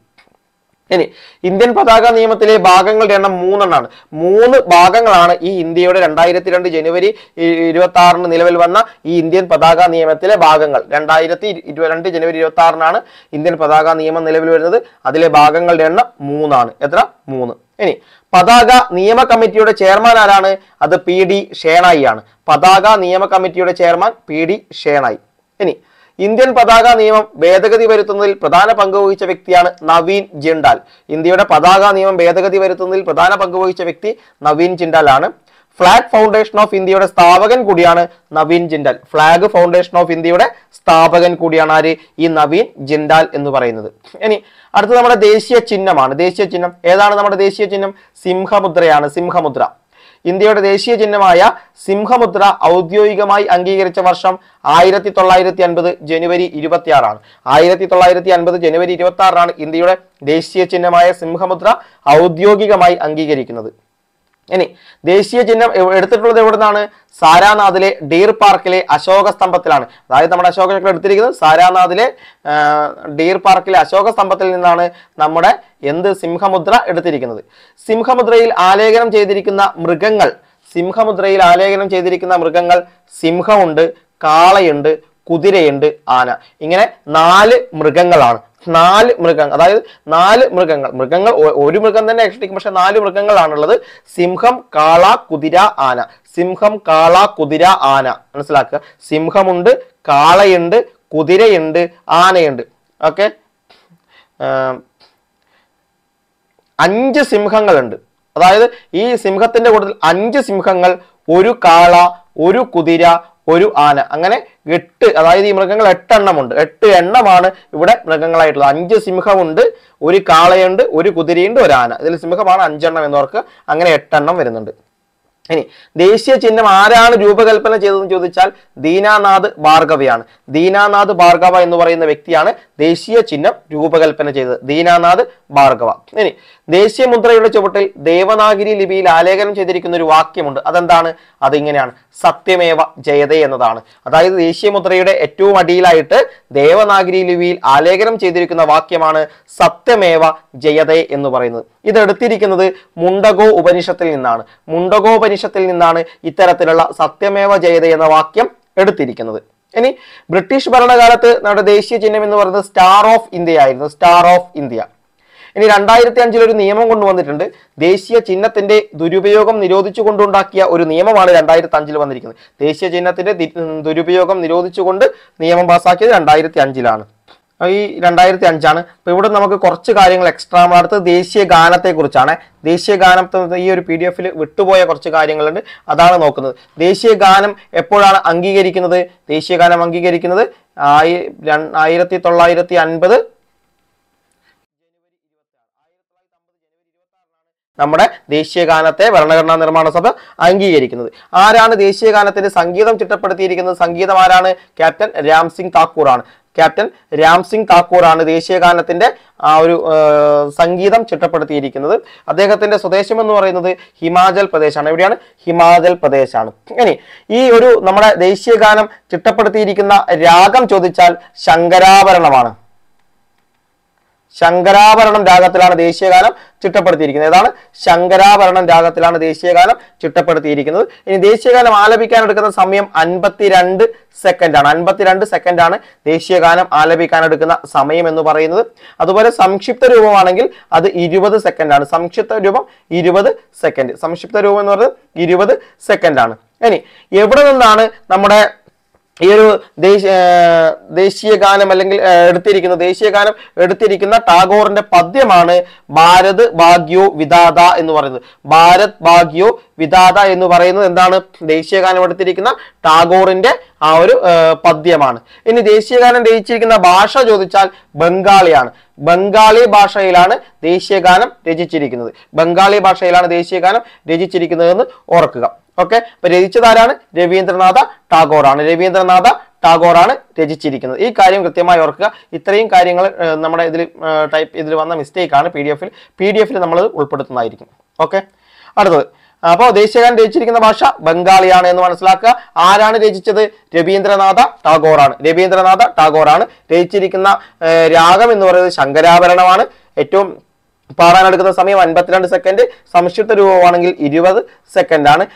ഇനി ഇന്ത്യൻ പതാക നിയമത്തിലെ ഭാഗങ്ങളുടെ എണ്ണം മൂന്നെണ്ണാണ്. മൂന്ന് ഭാഗങ്ങളാണ് ഈ ഇന്ത്യയുടെ രണ്ടായിരത്തി രണ്ട് ജനുവരി ഇരുപത്തി ആറിന് നിലവിൽ വന്ന ഈ ഇന്ത്യൻ പതാക നിയമത്തിലെ ഭാഗങ്ങൾ. രണ്ടായിരത്തി രണ്ട് ജനുവരി ഇരുപത്തി ആറിനാണ് ഇന്ത്യൻ പതാക നിയമം നിലവിൽ വരുന്നത്. അതിലെ ഭാഗങ്ങളുടെ എണ്ണം മൂന്നാണ്. എത്ര? മൂന്ന്. ഇനി പതാക നിയമ കമ്മിറ്റിയുടെ ചെയർമാൻ ആരാണ്? അത് പി ഡി ഷേണായി ആണ്. പതാക നിയമ കമ്മിറ്റിയുടെ ചെയർമാൻ പി ഡി ഷേണായി. ഇനി ഇന്ത്യൻ പതാക നിയമം ഭേദഗതി വരുത്തുന്നതിൽ പ്രധാന പങ്ക് വഹിച്ച വ്യക്തിയാണ് നവീൻ ജിണ്ടാൽ. ഇന്ത്യയുടെ പതാക നിയമം ഭേദഗതി വരുത്തുന്നതിൽ പ്രധാന പങ്ക് വഹിച്ച വ്യക്തി നവീൻ ജിണ്ടാൽ ആണ്. ഫ്ലാഗ് ഫൗണ്ടേഷൻ ഓഫ് ഇന്ത്യയുടെ സ്ഥാപകൻ കൂടിയാണ് Naveen Jindal. Flag foundation of ഇന്ത്യയുടെ സ്ഥാപകൻ കൂടിയാണ് ആര്? ഈ നവീൻ ജിണ്ടാൽ എന്ന് പറയുന്നത്. ഇനി അടുത്ത നമ്മുടെ ദേശീയ ചിഹ്നമാണ്. ദേശീയ ചിഹ്നം ഏതാണ്? നമ്മുടെ ദേശീയ ചിഹ്നം സിംഹമുദ്രയാണ്. സിംഹമുദ്ര. ഇന്ത്യയുടെ ദേശീയ ചിഹ്നമായ സിംഹമുദ്ര ഔദ്യോഗികമായി അംഗീകരിച്ച വർഷം ആയിരത്തി തൊള്ളായിരത്തി അൻപത് ജനുവരി ഇരുപത്തി ആറാണ്. ആയിരത്തി തൊള്ളായിരത്തി അൻപത് ജനുവരി ഇരുപത്തി ആറിനാണ് ഇന്ത്യയുടെ ദേശീയ ചിഹ്നമായ സിംഹമുദ്ര ഔദ്യോഗികമായി അംഗീകരിക്കുന്നത്. ഇനി ദേശീയ ചിഹ്നം എടുത്തിട്ടുള്ളത് എവിടെ നിന്നാണ്? സാരാനാഥിലെ ഡീർ പാർക്കിലെ അശോക സ്തംഭത്തിലാണ്. അതായത് നമ്മുടെ അശോക ചക്രം എടുത്തിരിക്കുന്നത് സാരാനാഥിലെ ഡീർ പാർക്കിലെ അശോക സ്തംഭത്തിൽ നിന്നാണ് നമ്മുടെ എന്ത് സിംഹമുദ്ര എടുത്തിരിക്കുന്നത്. സിംഹമുദ്രയിൽ ആലേഖനം ചെയ്തിരിക്കുന്ന മൃഗങ്ങൾ സിംഹമുദ്രയിൽ ആലേഖനം ചെയ്തിരിക്കുന്ന മൃഗങ്ങൾ സിംഹമുണ്ട്, കാളയുണ്ട്, കുതിരയുണ്ട്, ആന. ഇങ്ങനെ നാല് മൃഗങ്ങളാണ്. നാല് മൃഗങ്ങൾ, അതായത് നാല് മൃഗങ്ങൾ മൃഗങ്ങൾ ഒരു മൃഗം തന്നെ എക്സ്ട്രിക്കും, പക്ഷെ നാല് മൃഗങ്ങളാണുള്ളത്. സിംഹം, കാള, കുതിര, ആന. സിംഹം, കാള, കുതിര, ആന. മനസ്സിലാക്കുക. സിംഹമുണ്ട്, കാളയുണ്ട്, കുതിരയുണ്ട്, ആനയുണ്ട്. ഓക്കെ, അഞ്ച് സിംഹങ്ങളുണ്ട്. അതായത് ഈ സിംഹത്തിന്റെ കൂട്ടത്തിൽ അഞ്ച് സിംഹങ്ങൾ, ഒരു കാള, ഒരു കുതിര, ഒരു ആന. അങ്ങനെ എട്ട്, അതായത് ഈ മൃഗങ്ങൾ എട്ടെണ്ണമുണ്ട്. എട്ട് എണ്ണമാണ് ഇവിടെ മൃഗങ്ങളായിട്ടുള്ളത്. അഞ്ച് സിംഹമുണ്ട്, ഒരു കാളയുണ്ട്, ഒരു കുതിരയുണ്ട്, ഒരു ആന. ഇതിൽ സിംഹമാണ് അഞ്ചെണ്ണം എന്നവർക്ക്. അങ്ങനെ എട്ടെണ്ണം വരുന്നുണ്ട്. ഇനി ദേശീയ ചിഹ്നം ആരാണ് രൂപകൽപ്പന ചെയ്തതെന്ന് ചോദിച്ചാൽ ദീനാനാഥ് ഭാർഗവയാണ്. ദീനാനാഥ് ഭാർഗവ എന്ന് പറയുന്ന വ്യക്തിയാണ് ദേശീയ ചിഹ്നം രൂപകൽപ്പന ചെയ്തത്. ദീനാനാഥ് ഭാർഗവ. ഇനി ദേശീയ മുദ്രയുടെ ചുവട്ടിൽ ദേവനാഗിരി ലിപിയിൽ ആലേഖനം ചെയ്തിരിക്കുന്ന ഒരു വാക്യമുണ്ട്. അതെന്താണ്? അതിങ്ങനെയാണ്, സത്യമേവ ജയതേ എന്നതാണ്. അതായത് ദേശീയ മുദ്രയുടെ ഏറ്റവും അടിയിലായിട്ട് ദേവനാഗിരി ലിപിയിൽ ആലേഖനം ചെയ്തിരിക്കുന്ന വാക്യമാണ് സത്യമേവ ജയതേ എന്ന് പറയുന്നത്. ഇത് എടുത്തിരിക്കുന്നത് മുണ്ടകോ ഉപനിഷത്തിൽ നിന്നാണ്. മുണ്ടകോ ഉപനിഷത്തിൽ നിന്നാണ് ഇത്തരത്തിലുള്ള സത്യമേവ ജയതേ എന്ന വാക്യം എടുത്തിരിക്കുന്നത്. ഇനി ബ്രിട്ടീഷ് ഭരണകാലത്ത് നമ്മുടെ ദേശീയ ചിഹ്നം എന്ന് പറയുന്നത് സ്റ്റാർ ഓഫ് ഇന്ത്യ ആയിരുന്നു. Star of India. ഇനി രണ്ടായിരത്തി അഞ്ചിൽ ഒരു നിയമം കൊണ്ടുവന്നിട്ടുണ്ട്. ദേശീയ ചിഹ്നത്തിന്റെ ദുരുപയോഗം നിരോധിച്ചുകൊണ്ടുണ്ടാക്കിയ ഒരു നിയമമാണ് രണ്ടായിരത്തി അഞ്ചിൽ വന്നിരിക്കുന്നത്. ദേശീയ ചിഹ്നത്തിന്റെ ദുരുപയോഗം നിരോധിച്ചുകൊണ്ട് നിയമം പാസാക്കിയത് രണ്ടായിരത്തി അഞ്ചിലാണ്. ഈ രണ്ടായിരത്തി അഞ്ചാണ്. അപ്പോൾ ഇവിടെ നമുക്ക് കുറച്ച് കാര്യങ്ങൾ എക്സ്ട്രാ. അടുത്തത് ദേശീയ ഗാനത്തെ കുറിച്ചാണ്. ദേശീയ ഗാനത്തെ ഈ ഒരു പി ഡി എഫിൽ വിട്ടുപോയ കുറച്ച് കാര്യങ്ങളുണ്ട്, അതാണ് നോക്കുന്നത്. ദേശീയ ഗാനം എപ്പോഴാണ് അംഗീകരിക്കുന്നത്? ദേശീയ ഗാനം അംഗീകരിക്കുന്നത് ആയി ആയിരത്തി തൊള്ളായിരത്തി അൻപത് നമ്മുടെ ദേശീയ ഗാനത്തെ ഭരണഘടനാ നിർമ്മാണ സഭ അംഗീകരിക്കുന്നത്. ആരാണ് ദേശീയ ഗാനത്തിന്റെ സംഗീതം ചിട്ടപ്പെടുത്തിയിരിക്കുന്നത്? സംഗീതം ആരാണ്? ക്യാപ്റ്റൻ രാം സിംഗ് താക്കൂർ ആണ്. ക്യാപ്റ്റൻ രാം സിംഗ് താക്കൂർ ആണ് ദേശീയ ഗാനത്തിന്റെ ആ ഒരു സംഗീതം ചിട്ടപ്പെടുത്തിയിരിക്കുന്നത്. അദ്ദേഹത്തിന്റെ സ്വദേശം എന്ന് പറയുന്നത് ഹിമാചൽ പ്രദേശാണ്. എവിടെയാണ്? ഹിമാചൽ പ്രദേശാണ്. ഇനി ഈ ഒരു നമ്മുടെ ദേശീയ ഗാനം ചിട്ടപ്പെടുത്തിയിരിക്കുന്ന രാഗം ചോദിച്ചാൽ ശങ്കരാഭരണമാണ്. ശങ്കരാഭരണം രാഗത്തിലാണ് ദേശീയഗാനം ചിട്ടപ്പെടുത്തിയിരിക്കുന്നത്. ഏതാണ്? ശങ്കരാഭരണം രാഗത്തിലാണ് ദേശീയഗാനം ചിട്ടപ്പെടുത്തിയിരിക്കുന്നത്. ഇനി ദേശീയഗാനം ആലപിക്കാൻ എടുക്കുന്ന സമയം അൻപത്തിരണ്ട് സെക്കൻഡ് ആണ്. അൻപത്തിരണ്ട് സെക്കൻഡ് ആണ് ദേശീയഗാനം ആലപിക്കാൻ എടുക്കുന്ന സമയം എന്ന് പറയുന്നത്. അതുപോലെ സംക്ഷിപ്ത രൂപമാണെങ്കിൽ അത് ഇരുപത് സെക്കൻഡ് ആണ്. സംക്ഷിപ്ത രൂപം ഇരുപത് സെക്കൻഡ്. സംക്ഷിപ്ത രൂപം എന്ന് പറയുന്നത് ഇരുപത് സെക്കൻഡ് ആണ്. ഇനി എവിടെ നിന്നാണ് നമ്മുടെ ഈ ഒരു ദേശീയ ദേശീയ ഗാനം അല്ലെങ്കിൽ എടുത്തിരിക്കുന്ന ദേശീയ ഗാനം എടുത്തിരിക്കുന്ന ടാഗോറിന്റെ പദ്യമാണ് ഭാരത് ഭാഗ്യോ വിധാത എന്ന് പറയുന്നത്. ഭാരത് ഭാഗ്യോ വിധാത എന്ന് പറയുന്നത് എന്താണ്? ദേശീയ ഗാനം എടുത്തിരിക്കുന്ന ടാഗോറിന്റെ ആ ഒരു പദ്യമാണ്. ഇനി ദേശീയ ഗാനം രചിച്ചിരിക്കുന്ന ഭാഷ ചോദിച്ചാൽ ബംഗാളിയാണ്. ബംഗാളി ഭാഷയിലാണ് ദേശീയ ഗാനം രചിച്ചിരിക്കുന്നത്. ബംഗാളി ഭാഷയിലാണ് ദേശീയ ഗാനം രചിച്ചിരിക്കുന്നതെന്ന് ഓർക്കുക. ഓക്കെ, അപ്പൊ രചിച്ചതാരാണ്? രവീന്ദ്രനാഥ ടാഗോർ ആണ്. രവീന്ദ്രനാഥ ടാഗോർ ആണ് രചിച്ചിരിക്കുന്നത്. ഈ കാര്യം കൃത്യമായി ഓർക്കുക. ഇത്രയും കാര്യങ്ങൾ നമ്മുടെ ഇതിൽ ടൈപ്പ് ഇതിൽ വന്ന മിസ്റ്റേക്ക് ആണ്. പി ഡി എഫിൽ പി ഡി എഫിൽ നമ്മൾ ഉൾപ്പെടുത്തുന്നതായിരിക്കും. ഓക്കെ, അടുത്തത്. അപ്പോൾ ദേശീയഗാനം രചിച്ചിരിക്കുന്ന ഭാഷ ബംഗാളിയാണ് എന്ന് മനസ്സിലാക്കുക. ആരാണ് രചിച്ചത്? രവീന്ദ്രനാഥ ടാഗോർ ആണ്. രവീന്ദ്രനാഥ ടാഗോർ ആണ്. രചിച്ചിരിക്കുന്ന രാഗം എന്ന് പറയുന്നത് ശങ്കരാഭരണമാണ്. ഏറ്റവും പാടാനെടുക്കുന്ന സമയം അൻപത്തിരണ്ട് സെക്കൻഡ്. സംക്ഷിപ്ത രൂപമാണെങ്കിൽ ഇരുപത് സെക്കൻഡ് ആണ്.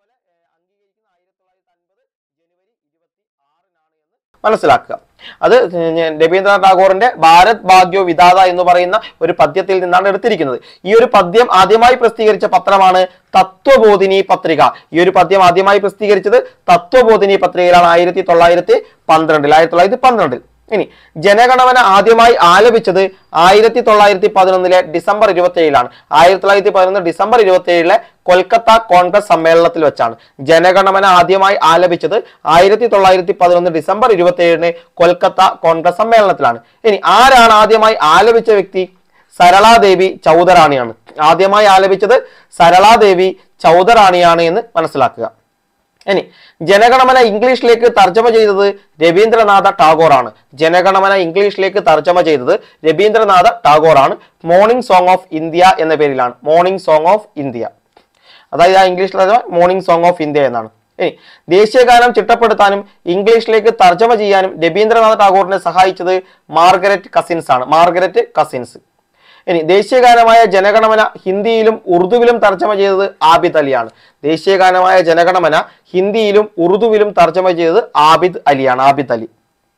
മനസ്സിലാക്കുക. അത് രവീന്ദ്രനാഥ ടാഗോറിന്റെ ഭാരത് ഭാഗ്യോ വിധാത എന്ന് പറയുന്ന ഒരു പദ്യത്തിൽ നിന്നാണ് എടുത്തിരിക്കുന്നത്. ഈ ഒരു പദ്യം ആദ്യമായി പ്രസിദ്ധീകരിച്ച പത്രമാണ് തത്വബോധിനി പത്രിക. ഈ ഒരു പദ്യം ആദ്യമായി പ്രസിദ്ധീകരിച്ചത് തത്വബോധിനി പത്രികയിലാണ് ആയിരത്തി തൊള്ളായിരത്തി പന്ത്രണ്ടിൽ ആയിരത്തി തൊള്ളായിരത്തി പന്ത്രണ്ടിൽ ഇനി ജനഗണമന ആദ്യമായി ആലപിച്ചത് ആയിരത്തി തൊള്ളായിരത്തി പതിനൊന്നിലെ ഡിസംബർ ഇരുപത്തി ഏഴിലാണ്. ആയിരത്തി തൊള്ളായിരത്തി പതിനൊന്ന് ഡിസംബർ ഇരുപത്തി ഏഴിലെ കൊൽക്കത്ത കോൺഗ്രസ് സമ്മേളനത്തിൽ വെച്ചാണ് ജനഗണമന ആദ്യമായി ആലപിച്ചത്. ആയിരത്തി തൊള്ളായിരത്തി പതിനൊന്ന് ഡിസംബർ ഇരുപത്തി ഏഴിന് കൊൽക്കത്ത കോൺഗ്രസ് സമ്മേളനത്തിലാണ്. ഇനി ആരാണ് ആദ്യമായി ആലപിച്ച വ്യക്തി? സരളാദേവി ചൗധറാണിയാണ്. ആദ്യമായി ആലപിച്ചത് സരളാദേവി ചൗധറാണിയാണ് എന്ന് മനസ്സിലാക്കുക. ഇനി ജനഗണമന ഇംഗ്ലീഷിലേക്ക് തർജ്ജമ ചെയ്തത് രവീന്ദ്രനാഥ ടാഗോർ ആണ്. ജനഗണമന ഇംഗ്ലീഷിലേക്ക് തർജ്ജമ ചെയ്തത് രവീന്ദ്രനാഥ ടാഗോർ ആണ്. മോർണിംഗ് സോങ് ഓഫ് ഇന്ത്യ എന്ന പേരിലാണ്. മോർണിംഗ് സോങ് ഓഫ് ഇന്ത്യ, അതായത് ആ ഇംഗ്ലീഷിൽ മോർണിംഗ് സോങ് ഓഫ് ഇന്ത്യ എന്നാണ്. ഇനി ദേശീയഗാനം ചിട്ടപ്പെടുത്താനും ഇംഗ്ലീഷിലേക്ക് തർജ്ജമ ചെയ്യാനും രവീന്ദ്രനാഥ ടാഗോറിനെ സഹായിച്ചത് മാർഗരറ്റ് കസിൻസ് ആണ്. Margaret Cousins. ഇനി ദേശീയഗാനമായ ജനഗണമന ഹിന്ദിയിലും ഉറുദുവിലും തർജ്ജമ ചെയ്തത് ആബിദ് അലിയാണ്. ദേശീയഗാനമായ ജനഗണമന ഹിന്ദിയിലും ഉറുദുവിലും തർജ്ജമ ചെയ്തത് ആബിദ് അലിയാണ്. ആബിദ് അലി.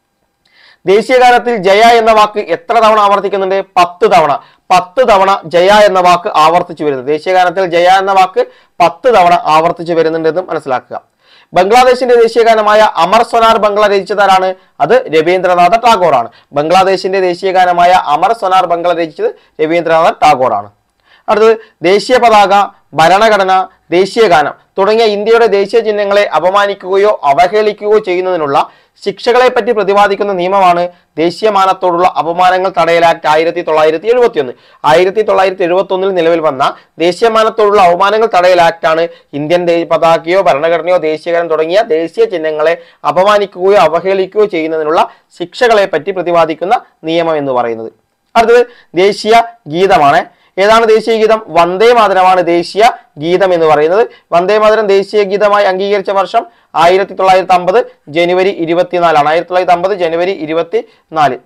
ദേശീയഗാനത്തിൽ ജയ എന്ന വാക്ക് എത്ര തവണ ആവർത്തിക്കുന്നുണ്ട്? പത്ത് തവണ. പത്ത് തവണ ജയ എന്ന വാക്ക് ആവർത്തിച്ചു വരുന്നത്. ദേശീയഗാനത്തിൽ ജയ എന്ന വാക്ക് പത്ത് തവണ ആവർത്തിച്ചു വരുന്നുണ്ടെന്ന് മനസ്സിലാക്കുക. ബംഗ്ലാദേശിന്റെ ദേശീയഗാനമായ അമർ സൊനാർ ബംഗ്ല രചിച്ചതാരാണ്? അത് രവീന്ദ്രനാഥ ടാഗോർ ആണ്. ബംഗ്ലാദേശിന്റെ ദേശീയഗാനമായ അമർ സൊനാർ ബംഗ്ല രചിച്ചത് രവീന്ദ്രനാഥ ടാഗോർ ആണ്. അടുത്തത് ദേശീയ പതാക, ഭരണഘടന, ദേശീയഗാനം തുടങ്ങിയ ഇന്ത്യയുടെ ദേശീയ ചിഹ്നങ്ങളെ അപമാനിക്കുകയോ അവഹേളിക്കുകയോ ചെയ്യുന്നതിനുള്ള ശിക്ഷകളെ പറ്റി പ്രതിപാദിക്കുന്ന നിയമമാണ് ദേശീയമാനത്തോടുള്ള അപമാനങ്ങൾ തടയൽ ആക്ട് ആയിരത്തി തൊള്ളായിരത്തി എഴുപത്തി ഒന്ന്. ആയിരത്തി തൊള്ളായിരത്തി എഴുപത്തി ഒന്നിൽ നിലവിൽ വന്ന ദേശീയമാനത്തോടുള്ള അപമാനങ്ങൾ തടയൽ ആക്ടാണ് ഇന്ത്യൻ പതാകയോ ഭരണഘടനയോ ദേശീയഗാനം തുടങ്ങിയ ദേശീയ ചിഹ്നങ്ങളെ അപമാനിക്കുകയോ അവഹേളിക്കുകയോ ചെയ്യുന്നതിനുള്ള ശിക്ഷകളെ പറ്റി പ്രതിപാദിക്കുന്ന നിയമം എന്ന് പറയുന്നത്. അടുത്തത് ദേശീയ ഗീതമാണ്. ഏതാണ് ദേശീയ ഗീതം? വന്ദേ മാതരമാണ് ദേശീയ ഗീതം എന്ന് പറയുന്നത്. വന്ദേ മാതരം ദേശീയ ഗീതമായി അംഗീകരിച്ച വർഷം ആയിരത്തി തൊള്ളായിരത്തി അമ്പത് ജനുവരി ഇരുപത്തിനാലാണ്. ആയിരത്തി തൊള്ളായിരത്തി അമ്പത് ജനുവരി ഇരുപത്തി നാല്.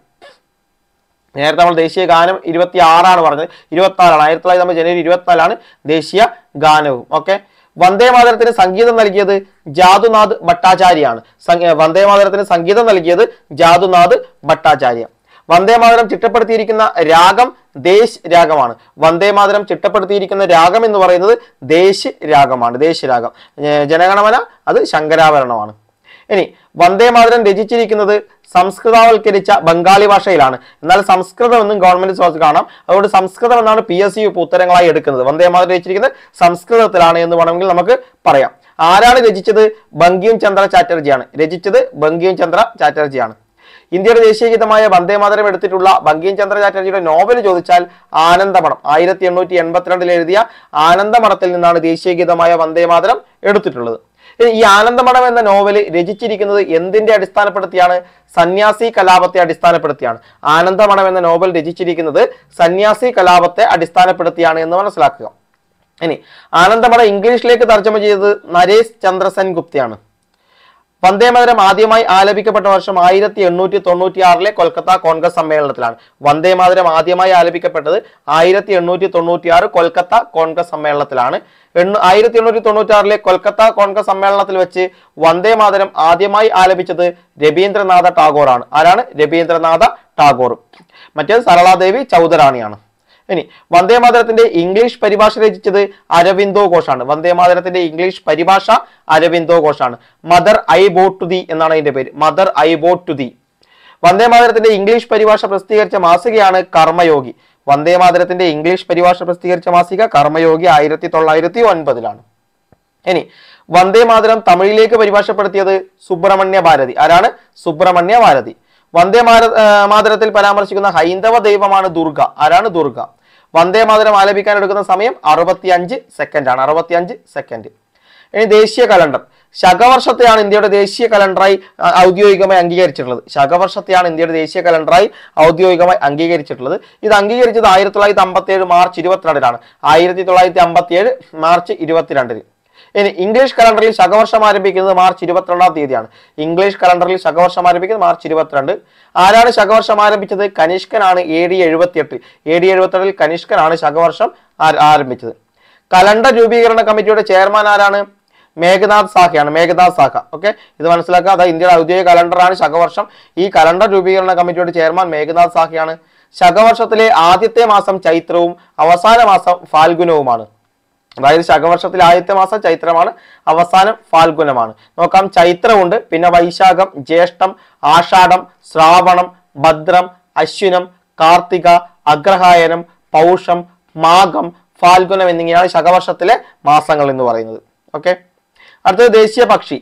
നേരത്തെ നമ്മൾ ദേശീയ ഗാനം ഇരുപത്തി ആറാണ് പറഞ്ഞത്, ഇരുപത്തി ആറാണ്. ആയിരത്തി തൊള്ളായിരത്തി അമ്പത് ജനുവരി ഇരുപത്തിനാലാണ് ദേശീയ ഗാനവും. ഓക്കെ. വന്ദേ മാതരത്തിന് സംഗീതം നൽകിയത് ജാദുനാഥ് ഭട്ടാചാര്യാണ്. വന്ദേ മാതരത്തിന് സംഗീതം നൽകിയത് ജാദുനാഥ് ഭട്ടാചാര്യ. വന്ദേ മാതരം ചിട്ടപ്പെടുത്തിയിരിക്കുന്ന രാഗം ദേശ് രാഗമാണ്. വന്ദേ മാതരം ചിട്ടപ്പെടുത്തിയിരിക്കുന്ന രാഗം എന്ന് പറയുന്നത് ദേശ് രാഗമാണ്. ദേശ് രാഗം. ജനഗണമന അത് ശങ്കരാഭരണമാണ്. ഇനി വന്ദേ മാതരം രചിച്ചിരിക്കുന്നത് സംസ്കൃതവൽക്കരിച്ച ബംഗാളി ഭാഷയിലാണ്. എന്നാൽ സംസ്കൃതം എന്നും ഗവൺമെന്റ് സോഴ്സ് കാണാം. അതുകൊണ്ട് സംസ്കൃതം എന്നാണ് പി എസ് സി ഉത്തരങ്ങളായി എടുക്കുന്നത്. വന്ദേ മാതരം രചിച്ചിരിക്കുന്നത് സംസ്കൃതത്തിലാണ് എന്ന് വേണമെങ്കിൽ നമുക്ക് പറയാം. ആരാണ് രചിച്ചത്? ബങ്കിം ചന്ദ്ര ചാറ്റർജിയാണ്. രചിച്ചത് ബങ്കിം ചന്ദ്ര ചാറ്റർജിയാണ്. ഇന്ത്യയുടെ ദേശീയ ഗീതമായ വന്ദേ മാതരം എടുത്തിട്ടുള്ള ബങ്കിം ചന്ദ്ര ചാറ്റർജിയുടെ നോവൽ ചോദിച്ചാൽ ആനന്ദമഠം, ആയിരത്തി എണ്ണൂറ്റി എൺപത്തിരണ്ടിൽ എഴുതിയ ആനന്ദമഠത്തിൽ നിന്നാണ് ദേശീയ ഗീതമായ വന്ദേ മാതരം എടുത്തിട്ടുള്ളത്. ഈ ആനന്ദമഠം എന്ന നോവല് രചിച്ചിരിക്കുന്നത് എന്തിന്റെ അടിസ്ഥാനപ്പെടുത്തിയാണ്? സന്യാസി കലാപത്തെ അടിസ്ഥാനപ്പെടുത്തിയാണ്. ആനന്ദമഠം എന്ന നോവൽ രചിച്ചിരിക്കുന്നത് സന്യാസി കലാപത്തെ അടിസ്ഥാനപ്പെടുത്തിയാണ് എന്ന് മനസ്സിലാക്കുക. ഇനി ആനന്ദമഠം ഇംഗ്ലീഷിലേക്ക് തർജ്ജമ ചെയ്തത് നരേഷ് ചന്ദ്ര സെൻ ഗുപ്തയാണ്. വന്ദേ മാതരം ആദ്യമായി ആലപിക്കപ്പെട്ട വർഷം ആയിരത്തി എണ്ണൂറ്റി തൊണ്ണൂറ്റി ആറിലെ കൊൽക്കത്ത കോൺഗ്രസ് സമ്മേളനത്തിലാണ്. വന്ദേ മാതരം ആദ്യമായി ആലപിക്കപ്പെട്ടത് ആയിരത്തി എണ്ണൂറ്റി തൊണ്ണൂറ്റി ആറ് കൊൽക്കത്ത കോൺഗ്രസ് സമ്മേളനത്തിലാണ്. എണ്ണ ആയിരത്തി എണ്ണൂറ്റി തൊണ്ണൂറ്റി ആറിലെ കൊൽക്കത്ത കോൺഗ്രസ് സമ്മേളനത്തിൽ വെച്ച് വന്ദേ മാതരം ആദ്യമായി ആലപിച്ചത് രവീന്ദ്രനാഥ ടാഗോറാണ്. ആരാണ്? രവീന്ദ്രനാഥ ടാഗോർ. മറ്റേത് സരളാദേവി ചൗധരാണിയാണ്. ഇനി വന്ദേ മാതരത്തിന്റെ ഇംഗ്ലീഷ് പരിഭാഷ രചിച്ചത് അരവിന്ദോ ഘോഷാണ്. വന്ദേ മാതരത്തിന്റെ ഇംഗ്ലീഷ് പരിഭാഷ അരവിന്ദോ ഘോഷാണ്. Mother I bow to thee എന്നാണ് അതിന്റെ പേര്. Mother I bow to thee. Vande മാതരത്തിന്റെ ഇംഗ്ലീഷ് പരിഭാഷ പ്രസിദ്ധീകരിച്ച മാസികയാണ് കർമ്മയോഗി. വന്ദേ മാതരത്തിന്റെ ഇംഗ്ലീഷ് പരിഭാഷ പ്രസിദ്ധീകരിച്ച മാസിക കർമ്മയോഗി ആയിരത്തി തൊള്ളായിരത്തി ഒൻപതിലാണ്. ഇനി വന്ദേ മാതരം തമിഴിലേക്ക് പരിഭാഷപ്പെടുത്തിയത് സുബ്രഹ്മണ്യ ഭാരതി. ആരാണ്? സുബ്രഹ്മണ്യ ഭാരതി. വന്ദേ മാതരത്തിൽ പരാമർശിക്കുന്ന ഹൈന്ദവ ദൈവമാണ് ദുർഗ. ആരാണ്? ദുർഗ. വന്ദേ മാതരം ആലപിക്കാൻ എടുക്കുന്ന സമയം അറുപത്തി അഞ്ച് സെക്കൻഡ് ആണ്. അറുപത്തി അഞ്ച് സെക്കൻഡ്. ഇനി ദേശീയ കലണ്ടർ. ശകവർഷത്തെയാണ് ഇന്ത്യയുടെ ദേശീയ കലണ്ടറായി ഔദ്യോഗികമായി അംഗീകരിച്ചിട്ടുള്ളത്. ശകവർഷത്തെയാണ് ഇന്ത്യയുടെ ദേശീയ കലണ്ടറായി ഔദ്യോഗികമായി അംഗീകരിച്ചിട്ടുള്ളത്. ഇത് അംഗീകരിച്ചത് ആയിരത്തി തൊള്ളായിരത്തി അമ്പത്തി ഏഴ് മാർച്ച് ഇരുപത്തിരണ്ടിലാണ്. ആയിരത്തി തൊള്ളായിരത്തി അമ്പത്തി ഏഴ് മാർച്ച് ഇരുപത്തിരണ്ടിന്. ഇനി ഇംഗ്ലീഷ് കലണ്ടറിൽ ശകവർഷം ആരംഭിക്കുന്നത് മാർച്ച് ഇരുപത്തിരണ്ടാം തീയതിയാണ്. ഇംഗ്ലീഷ് കലണ്ടറിൽ ശകവർഷം ആരംഭിക്കുന്നത് മാർച്ച് ഇരുപത്തിരണ്ട്. ആരാണ് ശകവർഷം ആരംഭിച്ചത്? കനിഷ്കനാണ്. എ ഡി എഴുപത്തി എട്ട് എ ഡി എഴുപത്തിരണ്ടിൽ കനിഷ്കനാണ് ശകവർഷം ആരംഭിച്ചത്. കലണ്ടർ രൂപീകരണ കമ്മിറ്റിയുടെ ചെയർമാൻ ആരാണ്? മേഘനാഥ് സാഹയാണ്. മേഘനാഥ് സാഹ. ഓക്കെ, ഇത് മനസ്സിലാക്കുക. അതായത് ഇന്ത്യയുടെ ഔദ്യോഗിക കലണ്ടറാണ് ശകവർഷം. ഈ കലണ്ടർ രൂപീകരണ കമ്മിറ്റിയുടെ ചെയർമാൻ മേഘനാഥ് സാഹയാണ്. ശകവർഷത്തിലെ ആദ്യത്തെ മാസം ചൈത്രവും അവസാന മാസം ഫാൽഗുനവുമാണ്. അതായത് ശകവർഷത്തിലെ ആദ്യത്തെ മാസം ചൈത്രമാണ്, അവസാനം ഫാൽഗുനമാണ്. നോക്കാം, ചൈത്രമുണ്ട്, പിന്നെ വൈശാഖം, ജ്യേഷ്ഠം, ആഷാഢം, ശ്രാവണം, ഭദ്രം, അശ്വിനം, കാർത്തിക, അഗ്രഹായനം, പൗഷം, മാഘം, ഫാൽഗുനം എന്നിങ്ങനെയാണ് ശകവർഷത്തിലെ മാസങ്ങൾ എന്ന് പറയുന്നത്. ഓക്കെ, അടുത്തത് ദേശീയ പക്ഷി.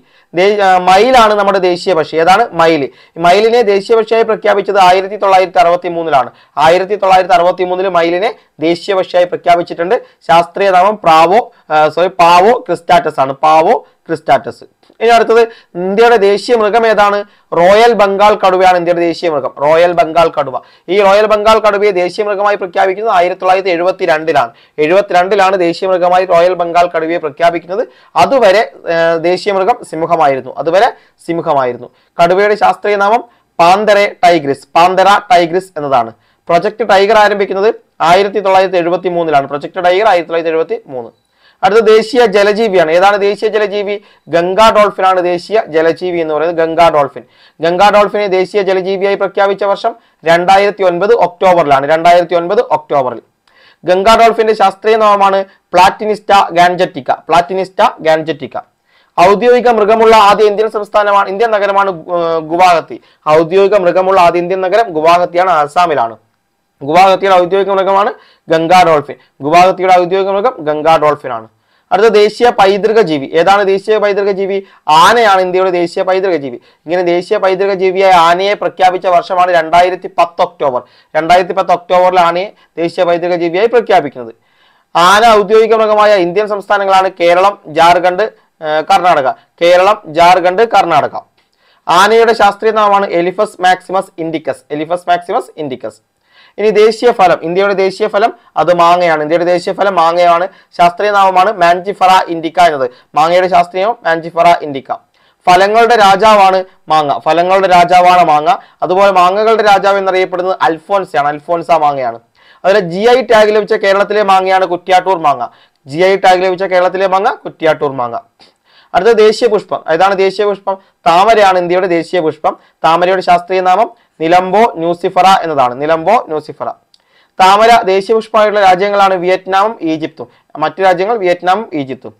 മയിലാണ് നമ്മുടെ ദേശീയ പക്ഷി. ഏതാണ്? മയിൽ. മയിലിനെ ദേശീയ പക്ഷിയായി പ്രഖ്യാപിച്ചത് ആയിരത്തി തൊള്ളായിരത്തി അറുപത്തി മൂന്നിലാണ്. ആയിരത്തി തൊള്ളായിരത്തി അറുപത്തി മൂന്നില് മയിലിനെ ദേശീയ പക്ഷിയായി പ്രഖ്യാപിച്ചിട്ടുണ്ട്. ശാസ്ത്രീയ നാമം പ്രാവോ സോറി പാവോ ക്രിസ്റ്റാറ്റസ് ആണ്. Pavo cristatus. ഇനി അടുത്തത് ഇന്ത്യയുടെ ദേശീയ മൃഗം ഏതാണ്? റോയൽ ബംഗാൾ കടുവയാണ് ഇന്ത്യയുടെ ദേശീയ മൃഗം. റോയൽ ബംഗാൾ കടുവ. ഈ റോയൽ ബംഗാൾ കടുവയെ ദേശീയ മൃഗമായി പ്രഖ്യാപിക്കുന്നത് ആയിരത്തി തൊള്ളായിരത്തി എഴുപത്തി രണ്ടിലാണ്. എഴുപത്തിരണ്ടിലാണ് ദേശീയ മൃഗമായി റോയൽ ബംഗാൾ കടുവയെ പ്രഖ്യാപിക്കുന്നത്. അതുവരെ ദേശീയ മൃഗം സിംഹമായിരുന്നു. അതുവരെ സിംഹമായിരുന്നു. കടുവയുടെ ശാസ്ത്രീയ നാമം പാന്തരെ ടൈഗ്രിസ്. പാന്തര ടൈഗ്രിസ് എന്നതാണ്. പ്രൊജക്ട് ടൈഗർ ആരംഭിക്കുന്നത് ആയിരത്തി തൊള്ളായിരത്തി എഴുപത്തി മൂന്നിലാണ്. പ്രൊജക്ട് ടൈഗർ ആയിരത്തി തൊള്ളായിരത്തി എഴുപത്തി മൂന്ന്. അടുത്ത ദേശീയ ജലജീവിയാണ്. ഏതാണ് ദേശീയ ജലജീവി? ഗംഗാ ഡോൾഫിൻ ആണ് ദേശീയ ജലജീവി എന്ന് പറയുന്നത്. ഗംഗാ ഡോൾഫിൻ. ഗംഗാ ഡോൾഫിനെ ദേശീയ ജലജീവിയായി പ്രഖ്യാപിച്ച വർഷം രണ്ടായിരത്തി ഒൻപത് ഒക്ടോബറിലാണ്. രണ്ടായിരത്തി ഒൻപത് ഒക്ടോബറിൽ. ഗംഗാ ഡോൾഫിന്റെ ശാസ്ത്രീയ നാമമാണ് പ്ലാറ്റിനിസ്റ്റ ഗാൻജറ്റിക്ക. പ്ലാറ്റിനിസ്റ്റ ഗാൻജറ്റിക്ക. ഔദ്യോഗിക മൃഗമുള്ള ആദ്യ ഇന്ത്യൻ സംസ്ഥാനമാണ് ഇന്ത്യൻ നഗരമാണ് ഗുവാഹത്തി. ഔദ്യോഗിക മൃഗമുള്ള ആദ്യ ഇന്ത്യൻ നഗരം ഗുവാഹത്തിയാണ്. ആസാമിലാണ്. ഗുവാഹത്തിയുടെ ഔദ്യോഗിക മൃഗമാണ് ഗംഗാ ഡോൾഫിൻ. ഗുവാഹത്തിയുടെ ഔദ്യോഗിക മൃഗം ഗംഗാ ഡോൾഫിൻ ആണ്. അടുത്ത ദേശീയ പൈതൃക ജീവി. ഏതാണ് ദേശീയ പൈതൃക ജീവി? ആനയാണ് ഇന്ത്യയുടെ ദേശീയ പൈതൃക ജീവി. ഇങ്ങനെ ദേശീയ പൈതൃക ജീവിയായ ആനയെ പ്രഖ്യാപിച്ച വർഷമാണ് രണ്ടായിരത്തി പത്ത് ഒക്ടോബർ. രണ്ടായിരത്തി പത്ത് ഒക്ടോബറിൽ ആനയെ ദേശീയ പൈതൃക ജീവിയായി പ്രഖ്യാപിക്കുന്നത്. ആന ഔദ്യോഗിക മൃഗമായ ഇന്ത്യൻ സംസ്ഥാനങ്ങളാണ് കേരളം, ജാർഖണ്ഡ്, കർണാടക. കേരളം, ജാർഖണ്ഡ്, കർണാടക. ആനയുടെ ശാസ്ത്രീയ നാമമാണ് elephas maximus indicus. Elephas maximus indicus. ഇനി ദേശീയ ഫലം. ഇന്ത്യയുടെ ദേശീയ ഫലം അത് മാങ്ങയാണ്. ഇന്ത്യയുടെ ദേശീയ ഫലം മാങ്ങയാണ്. ശാസ്ത്രീയ നാമമാണ് മാൻജിഫറ ഇൻഡിക്ക എന്നത്. മാങ്ങയുടെ ശാസ്ത്രീയ നാമം മാൻജിഫറ ഇൻഡിക്ക. ഫലങ്ങളുടെ രാജാവാണ് മാങ്ങ. ഫലങ്ങളുടെ രാജാവാണ് മാങ്ങ. അതുപോലെ മാങ്ങകളുടെ രാജാവ് എന്നറിയപ്പെടുന്നത് അൽഫോൻസയാണ്. അൽഫോൻസ മാങ്ങയാണ്. അതുപോലെ ജി ഐ ടാഗ് ലഭിച്ച കേരളത്തിലെ മാങ്ങയാണ് കുറ്റ്യാട്ടൂർ മാങ്ങ. ജി ഐ ടാഗ് ലഭിച്ച കേരളത്തിലെ മാങ്ങ കുറ്റ്യാട്ടൂർ മാങ്ങ. അടുത്ത ദേശീയ പുഷ്പം. ഏതാണ് ദേശീയ പുഷ്പം? താമരയാണ് ഇന്ത്യയുടെ ദേശീയ പുഷ്പം. താമരയുടെ ശാസ്ത്രീയ നാമം നിലംബോ ന്യൂസിഫറ എന്നതാണ്. Nelumbo nucifera. താമര ദേശീയ പുഷ്പമായിട്ടുള്ള രാജ്യങ്ങളാണ് വിയറ്റ്നാമും ഈജിപ്തും. മറ്റു രാജ്യങ്ങൾ വിയറ്റ്നാമും ഈജിപ്തും.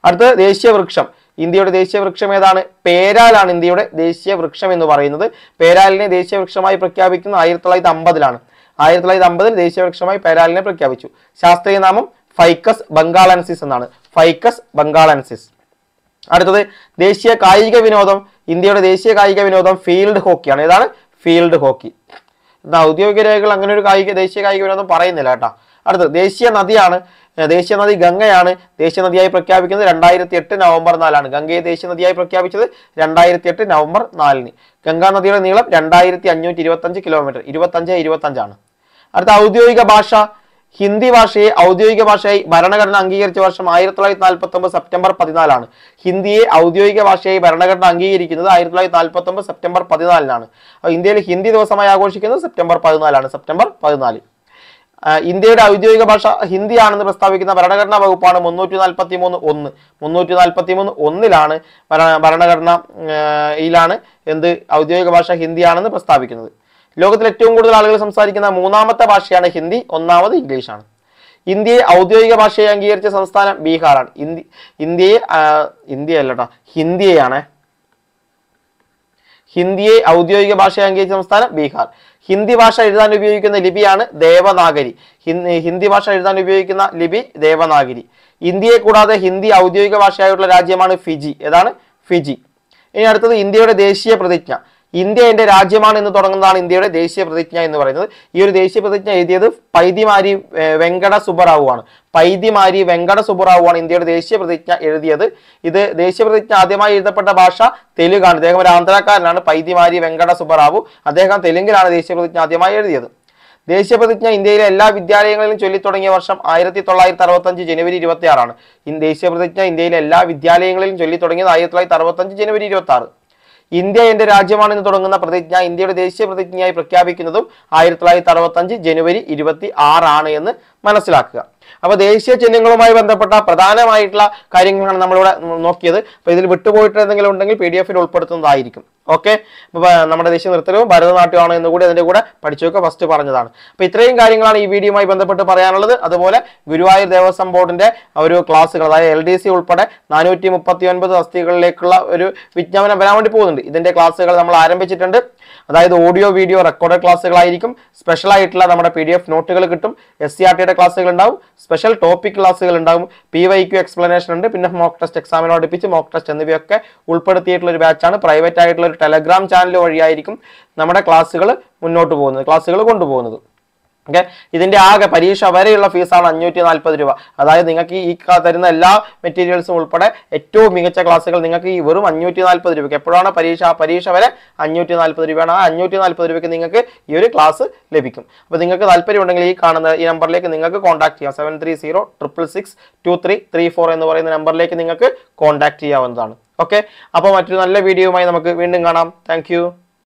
അടുത്തത് ദേശീയ വൃക്ഷം. ഇന്ത്യയുടെ ദേശീയ വൃക്ഷം ഏതാണ്? പേരാലാണ് ഇന്ത്യയുടെ ദേശീയ വൃക്ഷം എന്ന് പറയുന്നത്. പേരാലിനെ ദേശീയ വൃക്ഷമായി പ്രഖ്യാപിക്കുന്നത് ആയിരത്തി തൊള്ളായിരത്തി അമ്പതിലാണ്. ആയിരത്തി തൊള്ളായിരത്തി അമ്പതിൽ ദേശീയ വൃക്ഷമായി പേരാലിനെ പ്രഖ്യാപിച്ചു. ശാസ്ത്രീയ നാമം ഫൈക്കസ് ബംഗാളൻസിസ് എന്നാണ്. Ficus benghalensis. അടുത്തത് ദേശീയ കായിക വിനോദം. ഇന്ത്യയുടെ ദേശീയ കായിക വിനോദം ഫീൽഡ് ഹോക്കിയാണ്. ഏതാണ്? Field hockey. ഔദ്യോഗിക രേഖകൾ അങ്ങനെ ഒരു കായിക ദേശീയ കായിക വിനോദം പറയുന്നില്ല കേട്ടോ. അടുത്തത് ദേശീയ നദിയാണ്. ദേശീയ നദി ഗംഗയാണ്. ദേശീയ നദിയായി പ്രഖ്യാപിക്കുന്നത് രണ്ടായിരത്തി എട്ട് നവംബർ നാലാണ്. ഗംഗയെ ദേശീയ നദിയായി പ്രഖ്യാപിച്ചത് രണ്ടായിരത്തി എട്ട് നവംബർ നാലിന്. ഗംഗാ നദിയുടെ നീളം രണ്ടായിരത്തി അഞ്ഞൂറ്റി ഇരുപത്തി അഞ്ച് കിലോമീറ്റർ. ഇരുപത്തഞ്ച് ഇരുപത്തി അഞ്ചാണ്. അടുത്ത ഔദ്യോഗിക ഭാഷ. ഹിന്ദി ഭാഷയെ ഔദ്യോഗിക ഭാഷയായി ഭരണഘടന അംഗീകരിച്ച വർഷം ആയിരത്തി തൊള്ളായിരത്തി നാൽപ്പത്തി ഒമ്പത് സെപ്റ്റംബർ പതിനാലാണ്. ഹിന്ദിയെ ഔദ്യോഗിക ഭാഷയായി ഭരണഘടന അംഗീകരിക്കുന്നത് ആയിരത്തി തൊള്ളായിരത്തി നാൽപ്പത്തി ഒമ്പത് സെപ്റ്റംബർ പതിനാലിനാണ്. ഇന്ത്യയിൽ ഹിന്ദി ദിവസമായി ആഘോഷിക്കുന്നത് സെപ്റ്റംബർ പതിനാലാണ്. സെപ്റ്റംബർ പതിനാല്. ഇന്ത്യയുടെ ഔദ്യോഗിക ഭാഷ ഹിന്ദിയാണെന്ന് പ്രസ്താവിക്കുന്ന ഭരണഘടനാ വകുപ്പാണ് മുന്നൂറ്റി നാൽപ്പത്തി മൂന്ന് ഒന്ന്. മുന്നൂറ്റി നാൽപ്പത്തി മൂന്ന് ഒന്നിലാണ് ഭരണഘടനയിലാണ് എന്ത് ഔദ്യോഗിക ഭാഷ ഹിന്ദിയാണെന്ന് പ്രസ്താവിക്കുന്നത്. ലോകത്തിൽ ഏറ്റവും കൂടുതൽ ആളുകൾ സംസാരിക്കുന്ന മൂന്നാമത്തെ ഭാഷയാണ് ഹിന്ദി. ഒന്നാമത് ഇംഗ്ലീഷാണ്. ഇന്ത്യയെ ഔദ്യോഗിക ഭാഷയായി അംഗീകരിച്ച സംസ്ഥാനം ബീഹാറാണ്. ഇന്ത്യ ഇന്ത്യയെ ഇന്ത്യ അല്ലട്ടോ ഹിന്ദിയെയാണ്. ഹിന്ദിയെ ഔദ്യോഗിക ഭാഷയായി അംഗീകരിച്ച സംസ്ഥാനം ബീഹാർ. ഹിന്ദി ഭാഷ എഴുതാൻ ഉപയോഗിക്കുന്ന ലിപിയാണ് ദേവനാഗരി. ഹിന്ദി ഭാഷ എഴുതാൻ ഉപയോഗിക്കുന്ന ലിപി ദേവനാഗരി. ഇന്ത്യയെ കൂടാതെ ഹിന്ദി ഔദ്യോഗിക ഭാഷയായിട്ടുള്ള രാജ്യമാണ് ഫിജി. ഏതാണ്? ഫിജി. ഇനി അടുത്തത് ഇന്ത്യയുടെ ദേശീയ പ്രതിജ്ഞ. ഇന്ത്യ എന്റെ രാജ്യമാണ് എന്ന് തുടങ്ങുന്നതാണ് ഇന്ത്യയുടെ ദേശീയ പ്രതിജ്ഞ എന്ന് പറയുന്നത്. ഈ ഒരു ദേശീയ പ്രതിജ്ഞ എഴുതിയത് പൈതിമാരി വെങ്കട സുബ്ബറാവു ആണ്. പൈതിമാരി വെങ്കട സുബ്ബറാവു ആണ് ഇന്ത്യയുടെ ദേശീയ പ്രതിജ്ഞ എഴുതിയത്. ഇത് ദേശീയ പ്രതിജ്ഞ ആദ്യമായി എഴുതപ്പെട്ട ഭാഷ തെലുങ്കാണ്. അദ്ദേഹം ഒരു ആന്ധ്രാക്കാരനാണ്. പൈതിമാരി വെങ്കട സുബ്ബറാവു. അദ്ദേഹം തെലുങ്കിലാണ് ദേശീയ പ്രതിജ്ഞ ആദ്യമായി എഴുതിയത്. ദേശീയ പ്രതിജ്ഞ ഇന്ത്യയിലെ എല്ലാ വിദ്യാലയങ്ങളിലും ചൊല്ലിത്തുടങ്ങിയ വർഷം ആയിരത്തി തൊള്ളായിരത്തി അറുപത്തി അഞ്ച് ജനുവരി ഇരുപത്തി ആറാണ്. ദേശീയ പ്രതിജ്ഞ ഇന്ത്യയിലെ എല്ലാ വിദ്യാലയങ്ങളിലും ചൊല്ലിത്തുടങ്ങിയത് ആയിരത്തി തൊള്ളായിരത്തി അറുപത്തി അഞ്ച് ജനുവരി ഇരുപത്തി ആറ്. ഇന്ത്യ എന്റെ രാജ്യമാണെന്ന് തുടങ്ങുന്ന പ്രതിജ്ഞ ഇന്ത്യയുടെ ദേശീയ പ്രതിജ്ഞയായി പ്രഖ്യാപിക്കുന്നതും ആയിരത്തി തൊള്ളായിരത്തി അറുപത്തി അഞ്ച് ജനുവരി ഇരുപത്തി ആറാണ് എന്ന് മനസ്സിലാക്കുക. അപ്പൊ ദേശീയ ചിഹ്നങ്ങളുമായി ബന്ധപ്പെട്ട പ്രധാനമായിട്ടുള്ള കാര്യങ്ങളാണ് നമ്മളിവിടെ നോക്കിയത്. അപ്പൊ ഇതിൽ വിട്ടുപോയിട്ട് എന്തെങ്കിലും ഉണ്ടെങ്കിൽ പി ഡി എഫിൽ ഉൾപ്പെടുത്തുന്നതായിരിക്കും. ഓക്കെ. അപ്പൊ നമ്മുടെ ദേശീയ നൃത്തവും ഭരതനാട്യമാണ് എന്ന് കൂടി അതിന്റെ കൂടെ പഠിച്ചു വെക്കുക. ഫസ്റ്റ് പറഞ്ഞതാണ്. അപ്പൊ ഇത്രയും കാര്യങ്ങളാണ് ഈ വീഡിയോയുമായി ബന്ധപ്പെട്ട് പറയാനുള്ളത്. അതുപോലെ ഗുരുവായൂർ ദേവസ്വം ബോർഡിന്റെ ഒരു ക്ലാസ്സുകൾ, അതായത് എൽ ഡി സി ഉൾപ്പെടെ നാനൂറ്റി മുപ്പത്തി ഒൻപത് തസ്തികകളിലേക്കുള്ള ഒരു വിജ്ഞാപനം വരാൻ വേണ്ടി പോകുന്നുണ്ട്. ഇതിന്റെ ക്ലാസ്സുകൾ നമ്മൾ ആരംഭിച്ചിട്ടുണ്ട്. അതായത് ഓഡിയോ വീഡിയോ റെക്കോർഡ് ക്ലാസ്സുകളായിരിക്കും. സ്പെഷ്യൽ ആയിട്ടുള്ള നമ്മുടെ പി ഡി എഫ് നോട്ടുകൾ കിട്ടും. എസ് സി ആർ ടിയുടെ ക്ലാസ്സുകൾ ഉണ്ടാവും. സ്പെഷ്യൽ ടോപ്പിക് ക്ലാസ്സുകൾ ഉണ്ടാവും. പി വൈ ക്യു എക്സ്പ്ലനേഷൻ ഉണ്ട്. പിന്നെ മോക്ക് ടെസ്റ്റ്, എക്സാമിനോട് അടുപ്പിച്ച് മോക്ക് ടെസ്റ്റ് എന്നിവയൊക്കെ ഉൾപ്പെടുത്തിയിട്ടുള്ള ഒരു ബാച്ചാണ്. പ്രൈവറ്റ് ആയിട്ടുള്ള ഒരു ടെലഗ്രാം ചാനൽ വഴിയായിരിക്കും നമ്മുടെ ക്ലാസ്സുകൾ മുന്നോട്ട് പോകുന്നത്, ക്ലാസ്സുകൾ കൊണ്ടുപോകുന്നത്. ഓക്കെ. ഇതിന്റെ ആകെ പരീക്ഷ വരെയുള്ള ഫീസാണ് അഞ്ഞൂറ്റി നാൽപ്പത് രൂപ. അതായത് നിങ്ങൾക്ക് ഈ തരുന്ന എല്ലാ മെറ്റീരിയൽസും ഉൾപ്പെടെ ഏറ്റവും മികച്ച ക്ലാസ്സുകൾ നിങ്ങൾക്ക് ഈ വെറും അഞ്ഞൂറ്റി നാൽപ്പത് രൂപയ്ക്ക് എപ്പോഴാണ് പരീക്ഷ ആ പരീക്ഷ വരെ അഞ്ഞൂറ്റി നാൽപ്പത് രൂപയാണ്. ആ അഞ്ഞൂറ്റി നാൽപ്പത് രൂപയ്ക്ക് നിങ്ങൾക്ക് ഈ ഒരു ക്ലാസ് ലഭിക്കും. അപ്പോൾ നിങ്ങൾക്ക് താല്പര്യം ഉണ്ടെങ്കിൽ ഈ കാണുന്ന ഈ നമ്പറിലേക്ക് നിങ്ങൾക്ക് കോൺടാക്ട് ചെയ്യാം. Seven three zero triple six two three three four എന്ന് പറയുന്ന നമ്പറിലേക്ക് നിങ്ങൾക്ക് കോൺടാക്ട് ചെയ്യാവുന്നതാണ്. ഓക്കെ. അപ്പോൾ മറ്റൊരു നല്ല വീഡിയോയുമായി നമുക്ക് വീണ്ടും കാണാം. താങ്ക്